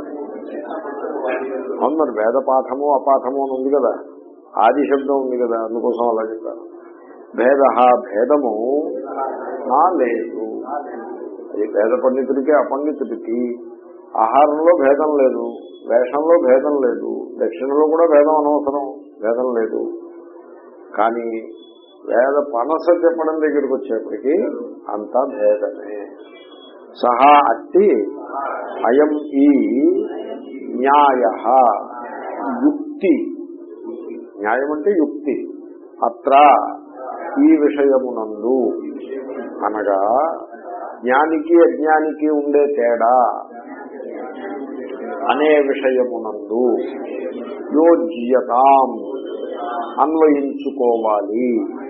అవును, మరి వేద పాఠము అపాఠము అని ఉంది కదా, ఆది శబ్దం ఉంది కదా, అందుకోసం అలా చెప్పారు. భేద భేదము నా లేదు. అది వేద పండితుడికి అపండితుడికి ఆహారంలో భేదం లేదు, వేషంలో భేదం లేదు, దక్షిణలో కూడా భేదం అనవసరం, భేదం లేదు. కానీ వేద పనస చెప్పడం దగ్గరికి వచ్చేప్పటికీ అంతా భేదమే. సహా అట్టి అయం ఈ న్యాయ యుక్తి, న్యాయం అంటే యుక్తి, అత్ర ఈ విషయమునందు అనగా జ్ఞానికి అజ్ఞానికి ఉండే తేడా అనే విషయమునందు యోజ్యతాం అన్వయించుకోవాలి.